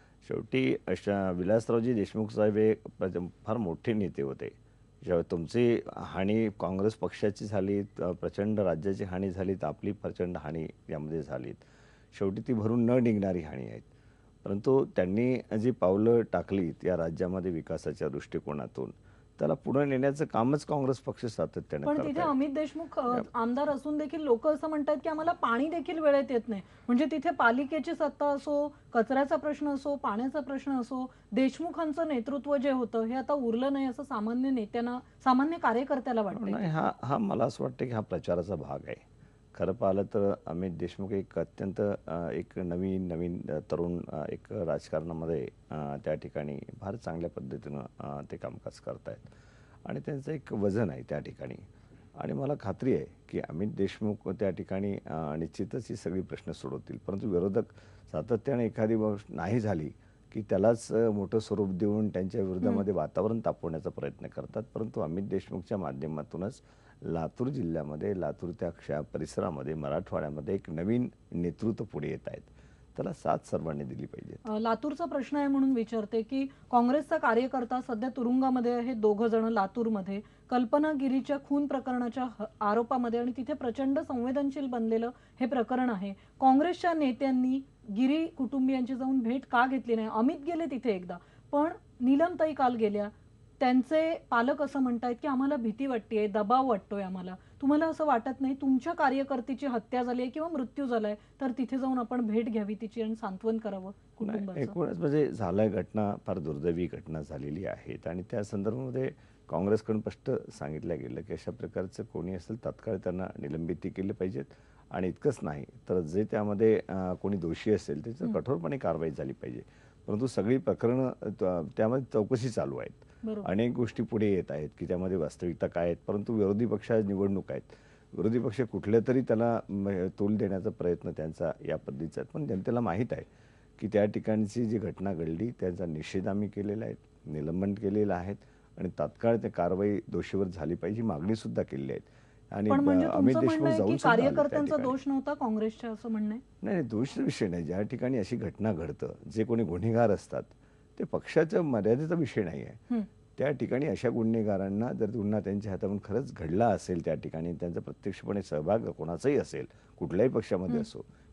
शेवटी अशा विलासरावजी देशमुख साहेब हे फार मोठे नेते होते. जेव्हा तुमची हानी काँग्रेस पक्षाची झाली, प्रचंड राज्याची हानी झाली, तर आपली प्रचंड हानी यामध्ये झालीत. शेवटी ती भरून न निघणारी हानी आहेत. परंतु त्यांनी जी पावलं टाकलीत या राज्यामध्ये विकासाच्या दृष्टिकोनातून, त्याला पुढे नेण्याचं कामच काँग्रेस पक्ष सातत्याने पण तिथे अमित देशमुख आमदार असून देखील लोक असं म्हणतात की आम्हाला पाणी देखील वेळेत येत नाही. म्हणजे तिथे पालिकेची सत्ता असो, कचऱ्याचा प्रश्न असो, पाण्याचा प्रश्न असो, देशमुखांचं नेतृत्व जे होतं हे आता उरलं नाही असं सामान्य नेत्यांना, सामान्य कार्यकर्त्याला वाटतं. नाही, हा हा मला असं वाटतं की हा प्रचाराचा भाग आहे. खरं पाहिलं तर अमित देशमुख एक अत्यंत एक नवीन नवीन तरुण एक राजकारणामध्ये त्या ठिकाणी फार चांगल्या पद्धतीनं ते कामकाज करतायत आणि त्यांचं एक वजन आहे त्या ठिकाणी. आणि मला खात्री आहे की अमित देशमुख त्या ठिकाणी निश्चितच ही सगळी प्रश्न सोडवतील. परंतु विरोधक सातत्याने एखादी गोष्ट नाही झाली की त्यालाच मोठं स्वरूप देऊन त्यांच्या विरोधामध्ये वातावरण तापवण्याचा प्रयत्न करतात. परंतु अमित देशमुखच्या माध्यमातूनच लातूर जिल्ह्यामध्ये, लातूर त्या परिसरामध्ये, मराठवाड्यामध्ये एक नवीन नेतृत्व पुढे येत आहेत. त्याला साथ सर्वांनी दिली पाहिजे. लातूरचा प्रश्न आहे म्हणून विचारते की काँग्रेसचा कार्यकर्ता सध्या तुरुंगामध्ये आहे, दोघं जण लातूरमध्ये, कल्पना गिरीच्या खून प्रकरणाच्या आरोपामध्ये, आणि तिथे प्रचंड संवेदनशील बनलेलं हे प्रकरण आहे. काँग्रेसच्या नेत्यांनी गिरी कुटुंबियांची जाऊन भेट का घेतली नाही? अमित गेले तिथे एकदा, पण नीलमताई काल गेल्या. त्यांचे पालक असं म्हणतायत की आम्हाला भीती वाटतेय, दबाव वाटतोय आम्हाला. तुम्हाला असं वाटत नाही तुमच्या कार्यकर्त्याची हत्या झाली आहे किंवा मृत्यू झालाय तर तिथे जाऊन आपण भेट घ्यावी तिची आणि सांत्वन करावं कुटुंबाचं? एकूणच म्हणजे झालाय घटना फार दुर्दैवी घटना झालेली आहेत आणि त्या संदर्भामध्ये काँग्रेसकडून स्पष्ट सांगितलं गेलं की अशा प्रकारचं कोणी असेल तात्काळ त्यांना निलंबित केले पाहिजेत. आणि इतकंच नाही तर जे त्यामध्ये कोणी दोषी असेल त्याचं कठोरपणे कारवाई झाली पाहिजे. परंतु सगळी प्रकरणं त्यामध्ये चौकशी चालू आहेत. अनेक गोष्टी पुढे येत आहेत की त्यामध्ये वास्तविकता काय आहेत. परंतु विरोधी पक्षात निवडणूक आहेत, विरोधी पक्ष कुठल्या तरी त्याला तोल देण्याचा प्रयत्न त्यांचा या पद्धतीचा आहे. पण जनतेला माहीत आहे की त्या ठिकाणची जी घटना घडली त्याचा निषेध आम्ही केलेला आहे, निलंबन केलेलं आहे आणि तात्काळ त्या कारवाई दोषीवर झाली पाहिजे मागणी सुद्धा केलेली आहे. आणि अमित देशमुख जाऊन कार्यकर्त्यांचा दोष नव्हता काँग्रेसच्या असं म्हणणं नाही. दोष विषय नाही. ज्या ठिकाणी अशी घटना घडतं, जे कोणी गुन्हेगार असतात ते पक्षाच्या मर्यादेचा विषय नाही आहे. त्या ठिकाणी अशा गुन्हेगारांना जर गुन्हा त्यांच्या हातातून खरंच घडला असेल, त्या ठिकाणी त्यांचा प्रत्यक्षपणे सहभाग कोणाचाही असेल, कुठल्याही पक्षामध्ये असो,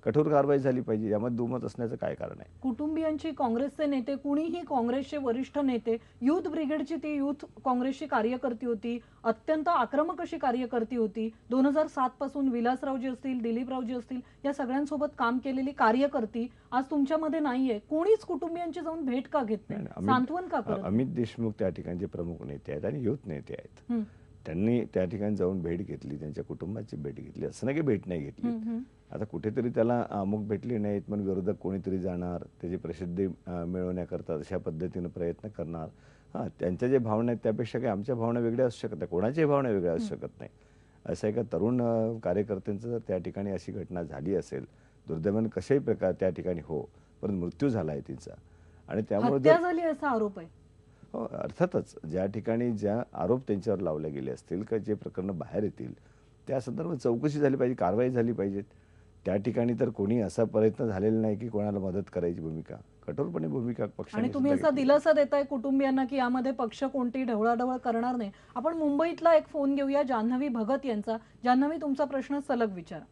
कठोर कारवाई झाली पाहिजे, यामध्ये दुमत असण्याचं काय कारण आहे? कुटुंबियांची, काँग्रेसचे नेते, कुणीही काँग्रेसचे वरिष्ठ नेते, युथ ब्रिगेडची ती युथ काँग्रेसची कार्यकर्ती होती, अत्यंत आक्रमक अशी कार्यकर्ती होती. दोन हजार सात पासून विलासरावजी असतील, दिलीपरावजी असतील, या सगळ्यांसोबत काम केलेली कार्यकर्ती आज तुमच्यामध्ये नाहीये. कोणीच कुटुंबियांची जाऊन भेट का घेत नाही, सांत्वन का करत? अमित देशमुख त्या ठिकाणचे प्रमुख नेते आहेत आणि युथ नेते आहेत. त्यांनी त्या ठिकाणी जाऊन भेट घेतली, त्यांच्या कुटुंबाची भेट घेतली, असं नाही की भेट नाही घेतली. आता कुठेतरी त्याला अमुक भेटली नाहीत म्हणून विरोधक कोणीतरी जाणार, त्याची प्रसिद्धी मिळवण्याकरता अशा पद्धतीनं प्रयत्न करणार. हां, त्यांच्या जे भावना आहेत त्यापेक्षा काही आमच्या भावना वेगळ्या असू शकत नाही, कोणाच्याही भावना वेगळ्या असू शकत नाही. असं एका तरुण कार्यकर्त्यांचं जर त्या ठिकाणी अशी घटना झाली असेल, दुर्दैवाने कशाही प्रकार त्या ठिकाणी हो, पण मृत्यू झाला आहे तिचा आणि त्यामुळे झाली असा आरोप आहे. हो, अर्थातच ज्या ठिकाणी ज्या आरोप त्यांच्यावर लावले गेले असतील का जे प्रकरण बाहेर येतील त्या संदर्भात चौकशी झाली पाहिजे, कारवाई झाली पाहिजे. त्या ठिकाणी तर कोणी असा प्रयत्न झालेला नाही की कोणाला मदत करायची भूमिका, कठोरपणे भूमिका पक्षाने. आणि तुम्ही असा दिलासा देताय कुटुंबियांना की यामध्ये पक्ष कोणती ढवळाढवळ करणार नाही. आपण मुंबईतला एक फोन घेऊया, जान्हवी भगत यांचा. जान्हवी, तुमचा प्रश्न सलग विचारा.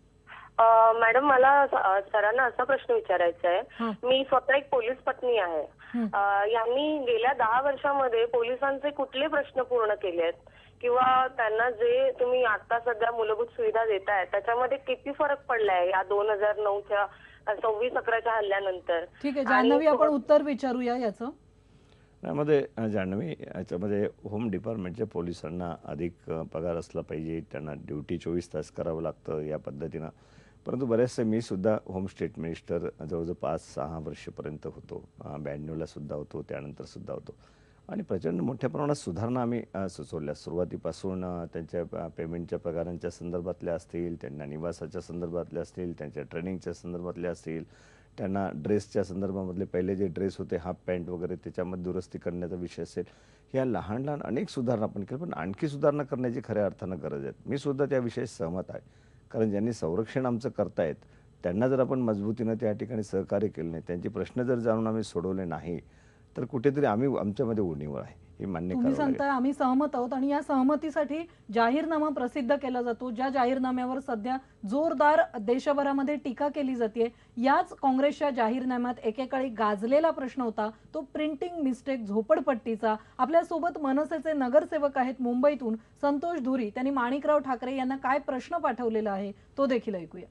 मॅडम, मला सरांना असा प्रश्न विचारायचा आहे. मी स्वतः एक पोलीस पत्नी आहे. यांनी गेल्या दहा वर्षामध्ये पोलिसांचे कुठले प्रश्न पूर्ण केले आहेत किंवा त्यांना जे तुम्ही आता सध्या मूलभूत सुविधा देताय त्याच्यामध्ये किती फरक पडलाय या दोन हजार नऊच्या सव्वीस अकराच्या हल्ल्यानंतर? ठीक आहे जान्हवी, आपण उत्तर विचारूया याचं. यामध्ये जान्हवी, याच्यामध्ये होम डिपार्टमेंटच्या पोलिसांना अधिक पगार असला पाहिजे, त्यांना ड्युटी चोवीस तास करावं लागतं या पद्धतीनं. परंतु बरेचसे मी सुद्धा होम स्टेट मिनिस्टर जवळजवळ पाच सहा वर्षपर्यंत होतो, ब्याण्णवला सुद्धा होतो, त्यानंतर सुद्धा होतो आणि प्रचंड मोठ्या प्रमाणात सुधारणा आम्ही सुचवल्या. सुरुवातीपासून त्यांच्या पेमेंटच्या पगारांच्या संदर्भातल्या असतील, त्यांना निवासाच्या संदर्भातल्या असतील, त्यांच्या ट्रेनिंगच्या संदर्भातल्या असतील, त्यांना ड्रेसच्या संदर्भामधले पहिले जे ड्रेस होते हाफ पॅन्ट वगैरे त्याच्यामध्ये दुरुस्ती करण्याचा विषय असेल, ह्या लहान लहान अनेक सुधारणा आपण केल्या. पण आणखी सुधारणा करण्याची खऱ्या अर्थानं गरज आहे. मी सुद्धा त्याविषयी सहमत आहे, कारण ज्यांनी संरक्षण आमचं करतायत त्यांना जर आपण मजबूतीनं त्या ठिकाणी सहकार्य केलं नाही, त्यांचे प्रश्न जर जाणून आम्ही सोडवले नाही तर कुठेतरी आम्ही आमच्यामध्ये उणीव आहे हे मान्य तुम्ही सांगताय. आम्ही सहमत आहोत आणि या सहमतीसाठी जाहीरनामा प्रसिद्ध केला जातो, ज्या जाहीरनाम्यावर सध्या जोरदार देशभरामध्ये टीका केली जाते. याच काँग्रेसच्या जाहीरनाम्यात एकेकाळी गाजलेला प्रश्न होता तो प्रिंटिंग मिस्टेक झोपडपट्टीचा. आपल्यासोबत मनसेचे नगरसेवक आहेत मुंबईतून संतोष धुरी. त्यांनी माणिकराव ठाकरे यांना काय प्रश्न पाठवलेला आहे तो देखील ऐकूया.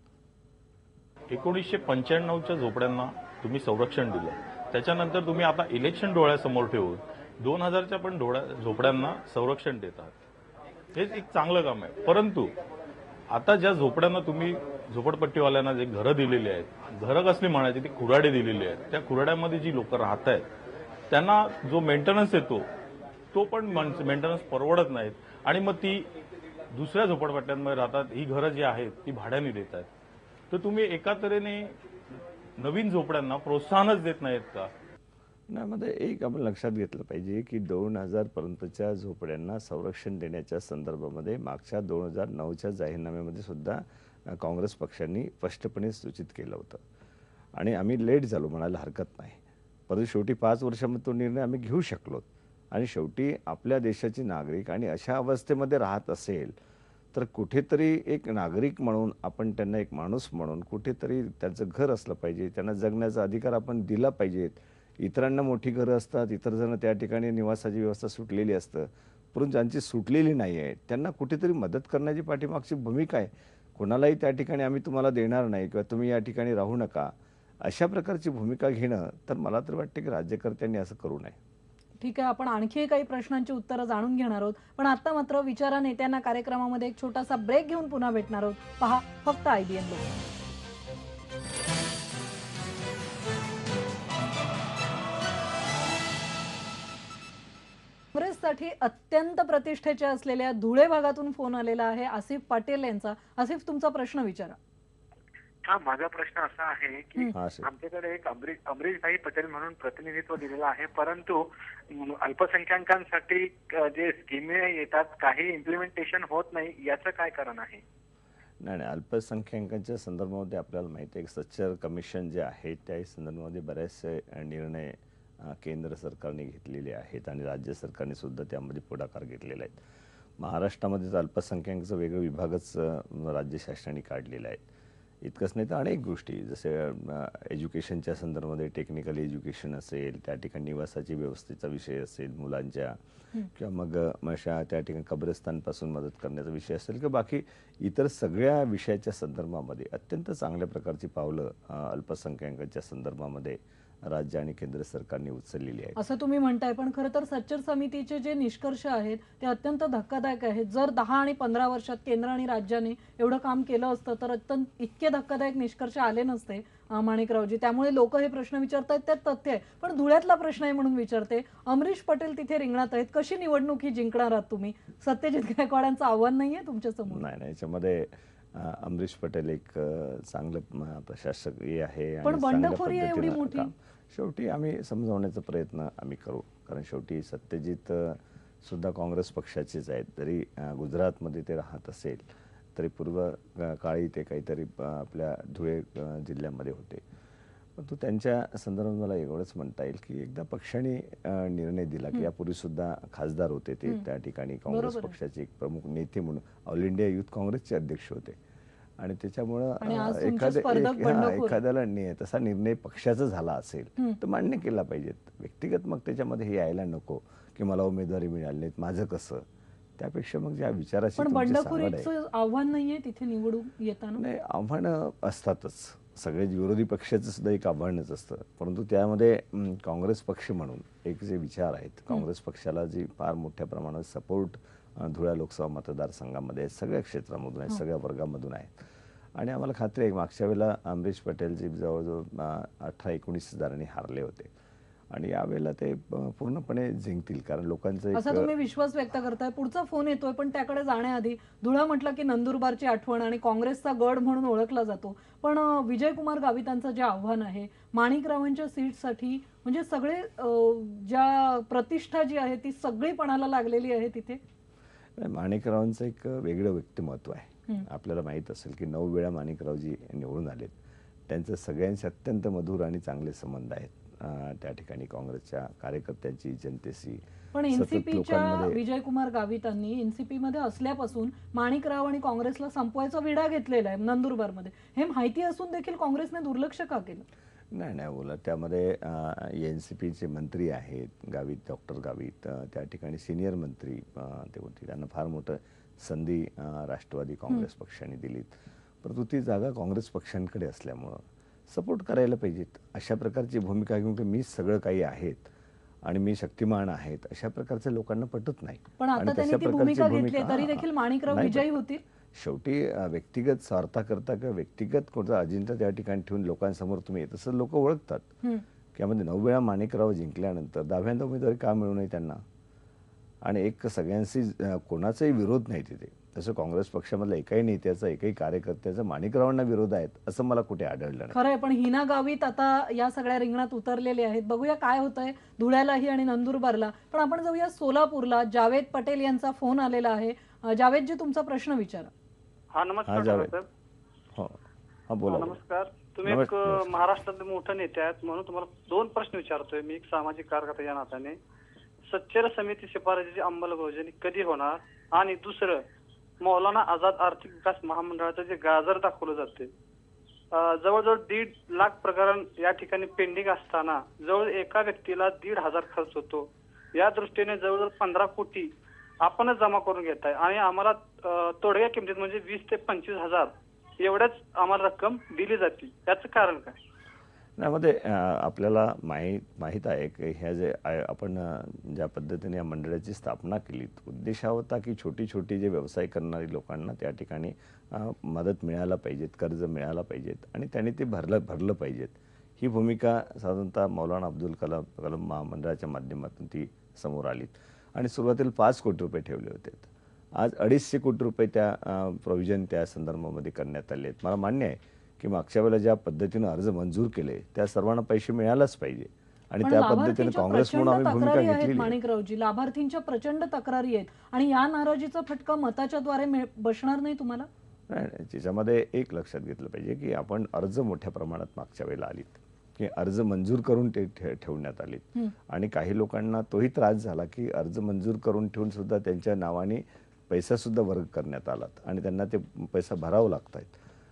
एकोणीसशे पंच्याण्णवच्या झोपड्यांना तुम्ही संरक्षण दिलं, त्याच्यानंतर तुम्ही आता इलेक्शन डोळ्यासमोर ठेवून दोन हजारच्या पण डोळ्या झोपड्यांना संरक्षण देतात. हे एक चांगलं काम आहे. परंतु आता ज्या झोपड्यांना तुम्ही झोपडपट्टीवाल्यांना जे घरं दिलेली आहेत, घरं कसली म्हणायची ती खुराडे दिलेली आहेत, त्या खुराड्यामध्ये जी लोक राहत आहेत त्यांना जो मेंटेनन्स येतो तो पण मेंटेनन्स परवडत नाहीत आणि मग ती दुसऱ्या झोपडपट्ट्यांमध्ये राहतात. ही घरं जी आहेत ती भाड्याने देत आहेत. तर तुम्ही एका तऱ्हेने नवीन झोपड्यांना प्रोत्साहनच देत नाहीत का? मध्ये एक आपण लक्षात घेतलं पाहिजे की दोन हजार पर्यंतच्या झोपड्यांना संरक्षण देण्याच्या संदर्भामध्ये मागच्या दोन हजार नऊच्या जाहीरनाम्यामध्ये सुद्धा काँग्रेस पक्षांनी स्पष्टपणे सूचित केलं होतं आणि आम्ही लेट झालो म्हणायला हरकत नाही. परंतु शेवटी पाच वर्षामध्ये तो निर्णय आम्ही घेऊ शकलो आणि शेवटी आपल्या देशाचे नागरिक आणि अशा अवस्थेमध्ये राहत असेल तर कुठेतरी एक नागरिक म्हणून आपण त्यांना एक माणूस म्हणून कुठेतरी त्यांचं घर असलं पाहिजे, त्यांना जगण्याचा अधिकार आपण दिला पाहिजेत. इतरांना मोठी घरं असतात, इतर जण त्या ठिकाणी निवासाची व्यवस्था सुटलेली असतं, परंतु ज्यांची सुटलेली नाही आहे त्यांना कुठेतरी मदत करण्याची पाठीमागची भूमिका आहे. कोणालाही त्या ठिकाणी आम्ही तुम्हाला देणार नाही किंवा तुम्ही या ठिकाणी राहू नका अशा प्रकारची भूमिका घेणं तर मला तर वाटतं की राज्यकर्त्यांनी असं करू नये. ठीक आहे, आपण आणखी काही प्रश्नांची उत्तरं जाणून घेणार आहोत, पण आता मात्र विचारा नेत्यांना कार्यक्रमामध्ये एक छोटासा ब्रेक घेऊन पुन्हा भेटणार आहोत. पहा फक्त आयबीएन लोक. काँग्रेससाठी अत्यंत प्रतिष्ठेचे असलेल्या धुळे भागातून फोन आलेला आहे आसिफ पाटील यांचा. आसिफ, तुमचा प्रश्न विचारा. हा, माझा प्रश्न असा आहे की आमच्याकडे एक अमरीशभाई पटेल म्हणून प्रतिनिधित्व दिलेलं आहे, परंतु अल्पसंख्याकांसाठी जे स्कीमे येतात काही इम्प्लिमेंटेशन होत नाही, याचं काय कारण आहे? नाही नाही अल्पसंख्याकांच्या संदर्भामध्ये आपल्याला माहिती आहे की सच्चर कमिशन जे आहे त्या संदर्भामध्ये बरेचसे निर्णय केंद्र सरकारने घेतलेले आहेत आणि राज्य सरकारने सुद्धा त्यामध्ये पुढाकार घेतलेला आहे. महाराष्ट्रामध्ये अल्पसंख्याकांचं वेगळं विभागच राज्य शासनाने काढलेला आहे. इतकंच नाही तर अनेक गोष्टी, जसे एज्युकेशनच्या संदर्भामध्ये टेक्निकल एज्युकेशन असेल, त्या ठिकाणी निवासाची व्यवस्थेचा विषय असेल मुलांच्या, किंवा मग अशा त्या ठिकाणी कब्रस्तानपासून मदत करण्याचा विषय असेल, किंवा बाकी इतर सगळ्या विषयाच्या संदर्भामध्ये अत्यंत चांगल्या प्रकारची पावलं अल्पसंख्याकांच्या संदर्भामध्ये राज्य आणि केंद्र सरकारने उचललेली आहे असं तुम्ही म्हणताय. पण खरं तर सच्चर समितीचे जे निष्कर्ष आहेत ते अत्यंत धक्कादायक आहेत. जर दहा आणि पंधरा वर्षात केंद्र आणि राज्याने एवढं काम केलं असतं तर अत्यंत इतके धक्कादायक निष्कर्ष आले नसते माणिकरावजी. त्यामुळे लोक हे प्रश्न विचारतायत त्यात तथ्य आहे. पण धुळ्यातला प्रश्न आहे म्हणून विचारते, अमरीश पटेल तिथे रिंगणात आहेत, कशी निवडणूक ही जिंकणार आहात तुम्ही? सत्यजित गायकवाडांचं आव्हान नाहीये तुमच्या समोर? नाही नाही, याच्यामध्ये अमरीश पटेल एक चांगलं प्रशासक आहे, पण बंडखोरी आहे एवढी मोठी. शेवटी आम्ही समजावण्याचा प्रयत्न आम्ही करू, कारण शेवटी सत्यजित सुद्धा काँग्रेस पक्षाचेच आहेत. जरी गुजरातमध्ये ते राहत असेल तरी पूर्व काळी ते काहीतरी आपल्या धुळे जिल्ह्यामध्ये होते. परंतु त्यांच्या संदर्भात मला एवढंच म्हणता येईल की एकदा पक्षाने निर्णय दिला की यापूर्वी सुद्धा खासदार होते ते, त्या ठिकाणी काँग्रेस पक्षाचे एक प्रमुख नेते म्हणून ऑल इंडिया युथ काँग्रेसचे अध्यक्ष होते, आणि त्याच्यामुळं एखाद्या एखाद्याला तसा निर्णय पक्षाचा झाला असेल तर मान्य केला पाहिजेत. व्यक्तिगत मग त्याच्यामध्ये हे यायला नको की मला उमेदवारी मिळाली नाहीत, माझं कसं. त्यापेक्षा मग ज्या विचाराची आव्हान नाहीये तिथे निवडून येताना. नाही, आव्हान असतातच, सगळे विरोधी पक्षाचं सुद्धा एक आव्हानच असतं. परंतु त्यामध्ये काँग्रेस पक्ष म्हणून एक जे विचार आहेत, काँग्रेस पक्षाला जी फार मोठ्या प्रमाणात सपोर्ट धुळा लोकसभा मतदारसंघामध्ये सगळ्या क्षेत्रामधून आहे, सगळ्या वर्गामधून आहेत. आणि आम्हाला खात्री आहे मागच्या वेळेला अमरीश पटेल जी जवळजवळ अठरा एकोणीस हजारांनी हारले होते, आणि यावेळेला ते पूर्णपणे जिंकतील, कारण लोकांचं असा तुम्ही विश्वास व्यक्त करताय. पुढचा फोन येतोय, पण त्याकडे जाण्याआधी धुळा म्हटलं की नंदुरबारची आठवण आणि काँग्रेसचा गड म्हणून ओळखला जातो. पण विजयकुमार गावितांचं जे आव्हान आहे माणिकरावांच्या सीटसाठी, म्हणजे सगळे ज्या प्रतिष्ठा जी आहे ती सगळी पणाला लागलेली आहे तिथे. माणिकरावांचं एक वेगळं व्यक्तिमत्व आहे. आपल्याला माहित असेल की नऊ वेळा माणिकरावजी निवडून आलेत. त्यांचे सगळ्यांचे अत्यंत मधुर आणि चांगले संबंध आहेत त्या ठिकाणी काँग्रेसच्या कार्यकर्त्यांची जनतेशी. पण एनसीपीच्या विजयकुमार गावितांनी एनसीपी मध्ये असल्यापासून माणिकराव आणि काँग्रेसला संपवायचा विडा घेतलेला आहे नंदुरबारमध्ये. हे माहिती असून देखील काँग्रेसने दुर्लक्ष का केलं? नाही नाही बोला, त्यामध्ये एन सी पीचे मंत्री आहेत गावित, डॉक्टर गावित, त्या ठिकाणी सिनियर मंत्री ते होते, त्यांना फार मोठं संधी राष्ट्रवादी काँग्रेस पक्षाने दिलीत. परंतु ती जागा काँग्रेस पक्षांकडे असल्यामुळं सपोर्ट करायला पाहिजेत. अशा प्रकारची भूमिका घेऊन की मी सगळं काही आहेत आणि मी शक्तिमान आहेत, अशा प्रकारच्या लोकांना पटत नाही. पण आता त्यांनी ती भूमिका घेतली तरी देखील माणिकराव विजयी होतील. शेवटी व्यक्तिगत स्वार्थाकरता किंवा व्यक्तिगत कोणता अजिंठा त्या ठिकाणी ठेवून लोकांसमोर तुम्ही तसं लोक ओळखतात. त्यामध्ये नऊ वेळा माणिकराव जिंकल्यानंतर दहाव्यांदा उमेदवारी का मिळू नये त्यांना? आणि एक सगळ्यांशी कोणाचाही विरोध नाही तिथे. तसं काँग्रेस पक्षामधल्या एकाही नेत्याचा, एकही कार्यकर्त्याचा माणिकरावांना विरोध आहेत असं मला कुठे आढळलं नाही. खरंय, पण हिना गावित आता या सगळ्या रिंगणात उतरलेले आहेत. बघूया काय होतंय धुळ्यालाही आणि नंदुरबारला. पण आपण जाऊया सोलापूरला. जावेद पटेल यांचा फोन आलेला आहे. जावेदजी, तुमचा प्रश्न विचारा. हा नमस्कार. हा बोला. नमस्कार. तुम्ही एक महाराष्ट्रातले मोठे नेते आहेत म्हणून तुम्हाला दोन प्रश्न विचारतोय मी, एक सामाजिक कार्यकर्ता या नात्याने. सच्चर समिती शिफारशीची अंमलबजावणी कधी होणार? आणि दुसरं, मौलाना आझाद आर्थिक विकास महामंडळाचं जे गाजर दाखवलं जाते, जवळजवळ दीड लाख प्रकरण या ठिकाणी पेंडिंग असताना जवळ एका व्यक्तीला दीड हजार खर्च होतो. या दृष्टीने जवळजवळ पंधरा कोटी आपणच जमा करून घेत आहे आणि आम्हाला तोडग्या किमतीत म्हणजे वीस ते पंचवीस हजार एवढ्याच आम्हाला रक्कम दिली जाते. याचं कारण काय? त्यामध्ये आपल्याला माहीत माहीत आहे की ह्या जे आपण ज्या पद्धतीने या मंडळाची स्थापना केली, उद्देश हा होता की छोटी छोटी जे व्यवसाय करणारी लोकांना त्या ठिकाणी मदत मिळायला पाहिजेत, कर्ज मिळायला पाहिजेत आणि त्यांनी ते भरलं भरलं पाहिजेत. ही भूमिका साधारणतः मौलाना अब्दुल कलाम कलाम महामंडळाच्या माध्यमातून ती समोर आलीत आणि सुरुवातीला पाच कोटी रुपये ठेवले होते. आज अडीचशे कोटी रुपये त्या प्रोव्हिजन त्या संदर्भामध्ये करण्यात आले आहेत. मला मान्य आहे की मागच्या वेळेला ज्या पद्धतीने अर्ज मंजूर केले त्या सर्वांना पैसे मिळायलाच पाहिजे आणि त्या पद्धतीने काँग्रेस म्हणून आम्ही भूमिका घेतली. माणिकरावजी, लाभार्थींच्या प्रचंड तक्रारी आहेत आणि या नाराजीचा फटका मताच्या द्वारे बसणार नाही तुम्हाला? नाही, त्याच्यामध्ये एक लक्षात घेतलं पाहिजे की आपण अर्ज मोठ्या प्रमाणात मागच्या वेळेला आलीत की अर्ज मंजूर करून ते ठेवण्यात आलेत आणि काही लोकांना तोही त्रास झाला की अर्ज मंजूर करून ठेवून सुद्धा त्यांच्या नावाने पैसा सुद्धा वर्ग करण्यात आलात आणि त्यांना ते पैसा भरावं लागत आहेत.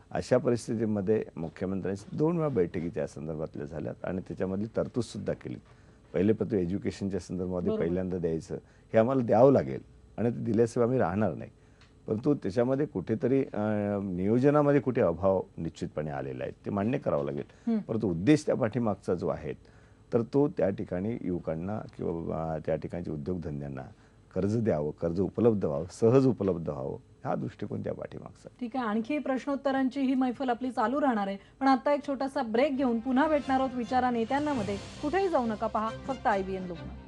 अशा परिस्थितीमध्ये मुख्यमंत्र्यांची दोन वेळा बैठकी त्या संदर्भातल्या झाल्यात आणि त्याच्यामधली तरतूदसुद्धा केली. पहिले प्रति एज्युकेशनच्या संदर्भामध्ये पहिल्यांदा द्यायचं, हे आम्हाला द्यावं लागेल आणि ते दिल्याशिवाय आम्ही राहणार नाही. परंतु त्याच्यामध्ये कुठेतरी नियोजनामध्ये कुठे अभाव निश्चितपणे आलेला आहे, ते मान्य करावं लागेल. परंतु उद्देश त्या पाठीमागचा जो आहे तर तो त्या ठिकाणी युवकांना किंवा त्या ठिकाणच्या उद्योगधंद्यांना कर्ज द्यावं, कर्ज उपलब्ध व्हावं, सहज उपलब्ध व्हावं, हा दृष्टिकोन त्या पाठीमागचा. ठीक आहे, आणखी प्रश्नोत्तरांची ही मैफल आपली चालू राहणार आहे, पण आता एक छोटासा ब्रेक घेऊन पुन्हा भेटणार आहोत विचारा नेत्यांमध्ये. कुठेही जाऊ नका, पहा फक्त आयबीएन लोकमत.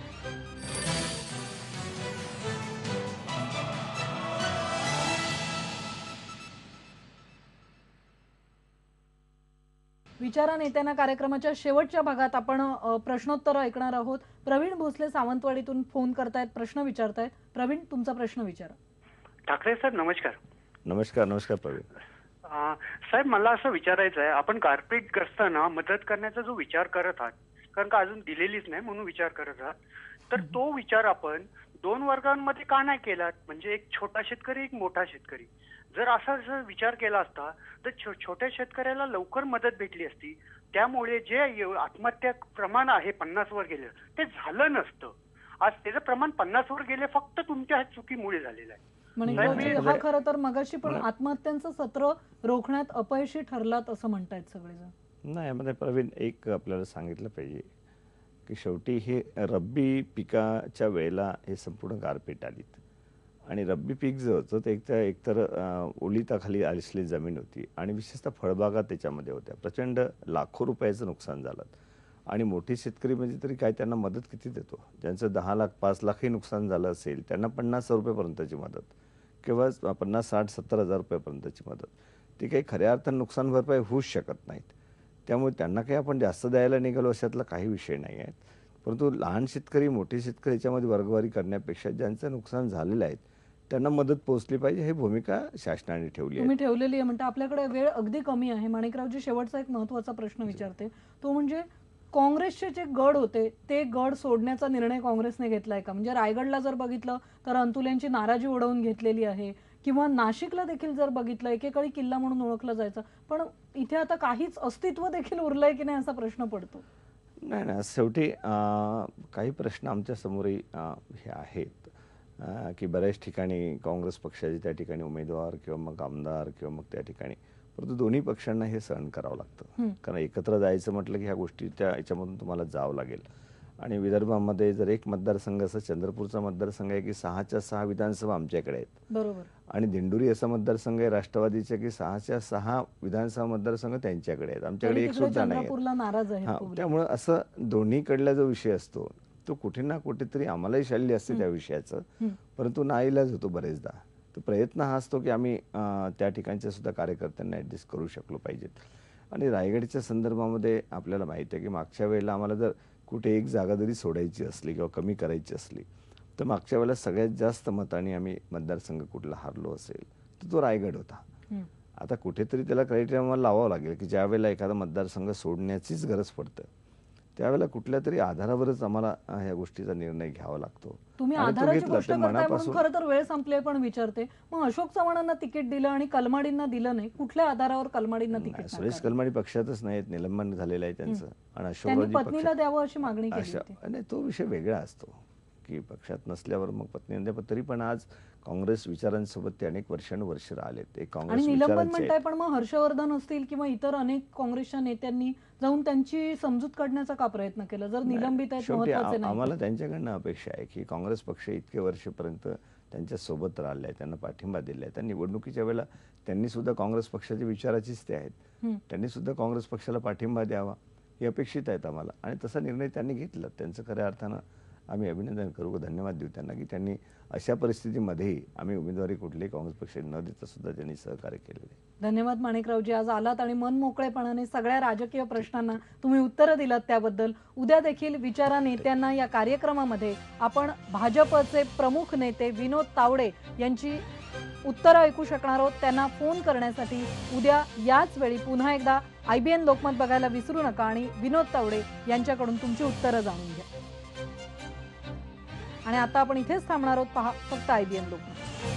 विचारा नेत्यांना कार्यक्रमाच्या शेवटच्या भागात आपण प्रश्नोत्तर ऐकणार आहोत. प्रवीण भोसले सावंतवाडीतून फोन करतायत, प्रश्न विचारतायत. प्रवीण, तुमचा प्रश्न विचारा. ठाकरे सर नमस्कार. नमस्कार. नमस्कार प्रवीण साहेब, मला असं विचारायचं आहे, आपण गारपीटग्रस्तांना मदत करण्याचा जो विचार करत आहात, कारण का अजून दिलेलीच नाही म्हणून विचार करत आहात, तर तो विचार आपण दोन वर्गांमध्ये का नाही केला? म्हणजे एक छोटा शेतकरी, एक मोठा शेतकरी. जर असा जर विचार केला असता तर छोट्या शेतकऱ्याला लवकर मदत भेटली असती. त्यामुळे जे आत्महत्या प्रमाण आहे पन्नास वर गेलं ते झालं नसतं. आज त्याचं प्रमाण पन्नास वर गेले फक्त तुमच्या चुकीमुळे झालेलं आहे. म्हणजे हा खरं तर मगाशी पण आत्महत्यांचं सत्र रोखण्यात अपयशी ठरलात असं म्हणतायत सगळेजण. नाही, यामध्ये प्रवीण एक आपल्याला सांगितलं पाहिजे की शेवटी हे रब्बी पिकाच्या वेळेला हे संपूर्ण गारपीट आलीत आणि रब्बी पीक जो होतं ते एकतर एकतर ओलिताखाली असलेली जमीन होती आणि विशेषतः फळबागा त्याच्यामध्ये होत्या. प्रचंड लाखो रुपयाचं नुकसान झालं आणि मोठे शेतकरी म्हणजे तरी काय, त्यांना मदत किती देतो? ज्यांचं दहा लाख पाच लाखही नुकसान झालं असेल त्यांना पन्नास रुपयेपर्यंतची मदत किंवा पन्नास साठ सत्तर हजार रुपयापर्यंतची मदत, ती काही खऱ्या अर्थानं नुकसान भरपाई होऊच शकत नाहीत. त्यामुळे त्यांना काही आपण जास्त द्यायला निघालो अशातला काही विषय नाही आहेत. परंतु लहान शेतकरी मोठे शेतकरी याच्यामध्ये वर्गवारी करण्यापेक्षा ज्यांचं नुकसान झालेलं आहे त्यांना मदत पोहोचली पाहिजे, ही भूमिका शासनाने ठेवली आहे. तुम्ही ठेवलेली आहे म्हणता. आपल्याकडे वेळ अगदी कमी आहे. माणिकरावजी, शेवटचा एक महत्त्वाचा प्रश्न विचारते, तो म्हणजे काँग्रेसचे जे गड होते ते गड सोडण्याचा निर्णय काँग्रेसने घेतलाय का? म्हणजे रायगडला जर बघितलं तर अंतुल्यांची नाराजी ओढवून घेतलेली आहे, किंवा नाशिकला देखील जर बघितलं एकेकाळी किल्ला म्हणून ओळखलं जायचं, पण इथे आता काहीच अस्तित्व देखील उरलंय की नाही असा प्रश्न पडतो. नाही ना, शेवटी काही प्रश्न आमच्या समोरही हे आहेत की बऱ्याच ठिकाणी काँग्रेस पक्षाचे त्या ठिकाणी उमेदवार किंवा मग आमदार किंवा मग त्या ठिकाणी, परंतु दोन्ही पक्षांना हे सहन करावं लागतं. कारण एकत्र जायचं म्हटलं की ह्या गोष्टीच्या याच्यामधून तुम्हाला जावं लागेल. आणि विदर्भामध्ये जर एक मतदारसंघ असं चंद्रपूरचा मतदारसंघ आहे की सहाच्या सहा विधानसभा आमच्याकडे आहेत, बरोबर, आणि दिंडोरी असा मतदारसंघ आहे राष्ट्रवादीचे की सहाच्या सहा विधानसभा मतदारसंघ त्यांच्याकडे आहेत, आमच्याकडे एक सुद्धा नाही. हा, त्यामुळे असं दोन्हीकडला जो विषय असतो तो कुठे ना कुठेतरी आम्हालाही शल्य असते त्या विषयाचं, परंतु नाईलाज होतो बरेचदा. तर प्रयत्न हा असतो की आम्ही त्या ठिकाणच्या सुद्धा कार्यकर्त्यांना ऍडजस्ट करू शकलो पाहिजेत. आणि रायगडच्या संदर्भामध्ये आपल्याला माहिती आहे की मागच्या वेळेला आम्हाला जर कुठे एक जागा जरी सोडायची असली किंवा कमी करायची असली तर मागच्या वेळेला सगळ्यात जास्त मतांनी आम्ही मतदारसंघ कुठला हारलो असेल तर तो रायगड होता. आता कुठेतरी त्याला क्रायटेरिया मला लावावं लागेल की ज्या वेळेला एखादा मतदारसंघ सोडण्याचीच गरज पडतं त्यावेळेला कुठल्या तरी आधारावरच आम्हाला ह्या गोष्टीचा निर्णय घ्यावा लागतो. तुम्ही आधाराची गोष्ट करताय म्हणून खरं तर वेळ संपले पण विचारते, मग अशोक चव्हाणांना तिकीट दिलं आणि कलमाडींना दिलं नाही, कुठल्या आधारावर कलमाडींना तिकीट? सुरेश कलमाडी पक्षातच नाहीत, निलंबन झालेलं आहे त्यांचं, आणि अशोक पत्नीला द्यावं अशी मागणी केली होती. आणि तो विषय वेगळा असतो की पक्षात नसल्यावर मग पत्नी द्या, तरी पण आज काँग्रेस विचारांसोबत ते अनेक वर्षानुवर्ष राहिलेत. एक काँग्रेस निलंबन म्हणताय, पण मग हर्षवर्धन असतील किंवा इतर अनेक काँग्रेसच्या नेत्यांनी जाऊन त्यांची समजूत काढण्याचा का प्रयत्न केला? जर निलंबित आहेत महत्त्वाचे नाही, आम्हाला त्यांच्याकडनं अपेक्षा आहे की काँग्रेस पक्ष इतके वर्षपर्यंत त्यांच्या सोबत राहिलाय, त्यांना पाठिंबा दिलाय, त्या निवडणुकीच्या वेळेला त्यांनी सुद्धा काँग्रेस पक्षाच्या विचाराचीच ते आहेत, त्यांनी सुद्धा काँग्रेस पक्षाला पाठिंबा द्यावा हे अपेक्षित आहेत आम्हाला. आणि तसा निर्णय त्यांनी घेतला, त्यांचं खऱ्या अर्थानं आम्ही अभिनंदन करू, धन्यवाद देऊ त्यांना की त्यांनी अशा परिस्थितीमध्येही आम्ही उमेदवारी कुठली काँग्रेस पक्षाने न देता सुद्धा त्यांनी सहकार्य केलेले. धन्यवाद माणिकरावजी, आज आलात आणि मन मोकळेपणाने सगळ्या राजकीय प्रश्नांना तुम्ही उत्तरं दिलात त्याबद्दल. उद्या देखील विचारा नेत्यांना या कार्यक्रमामध्ये आपण भाजपचे प्रमुख नेते विनोद तावडे यांची उत्तरं ऐकू शकणार आहोत. त्यांना फोन करण्यासाठी उद्या याच वेळी पुन्हा एकदा आयबीएन लोकमत बघायला विसरू नका आणि विनोद तावडे यांच्याकडून तुमची उत्तरं जाणून घ्या. आणि आता आपण इथेच थांबणार आहोत. पहा फक्त आयबीएन लोकमत.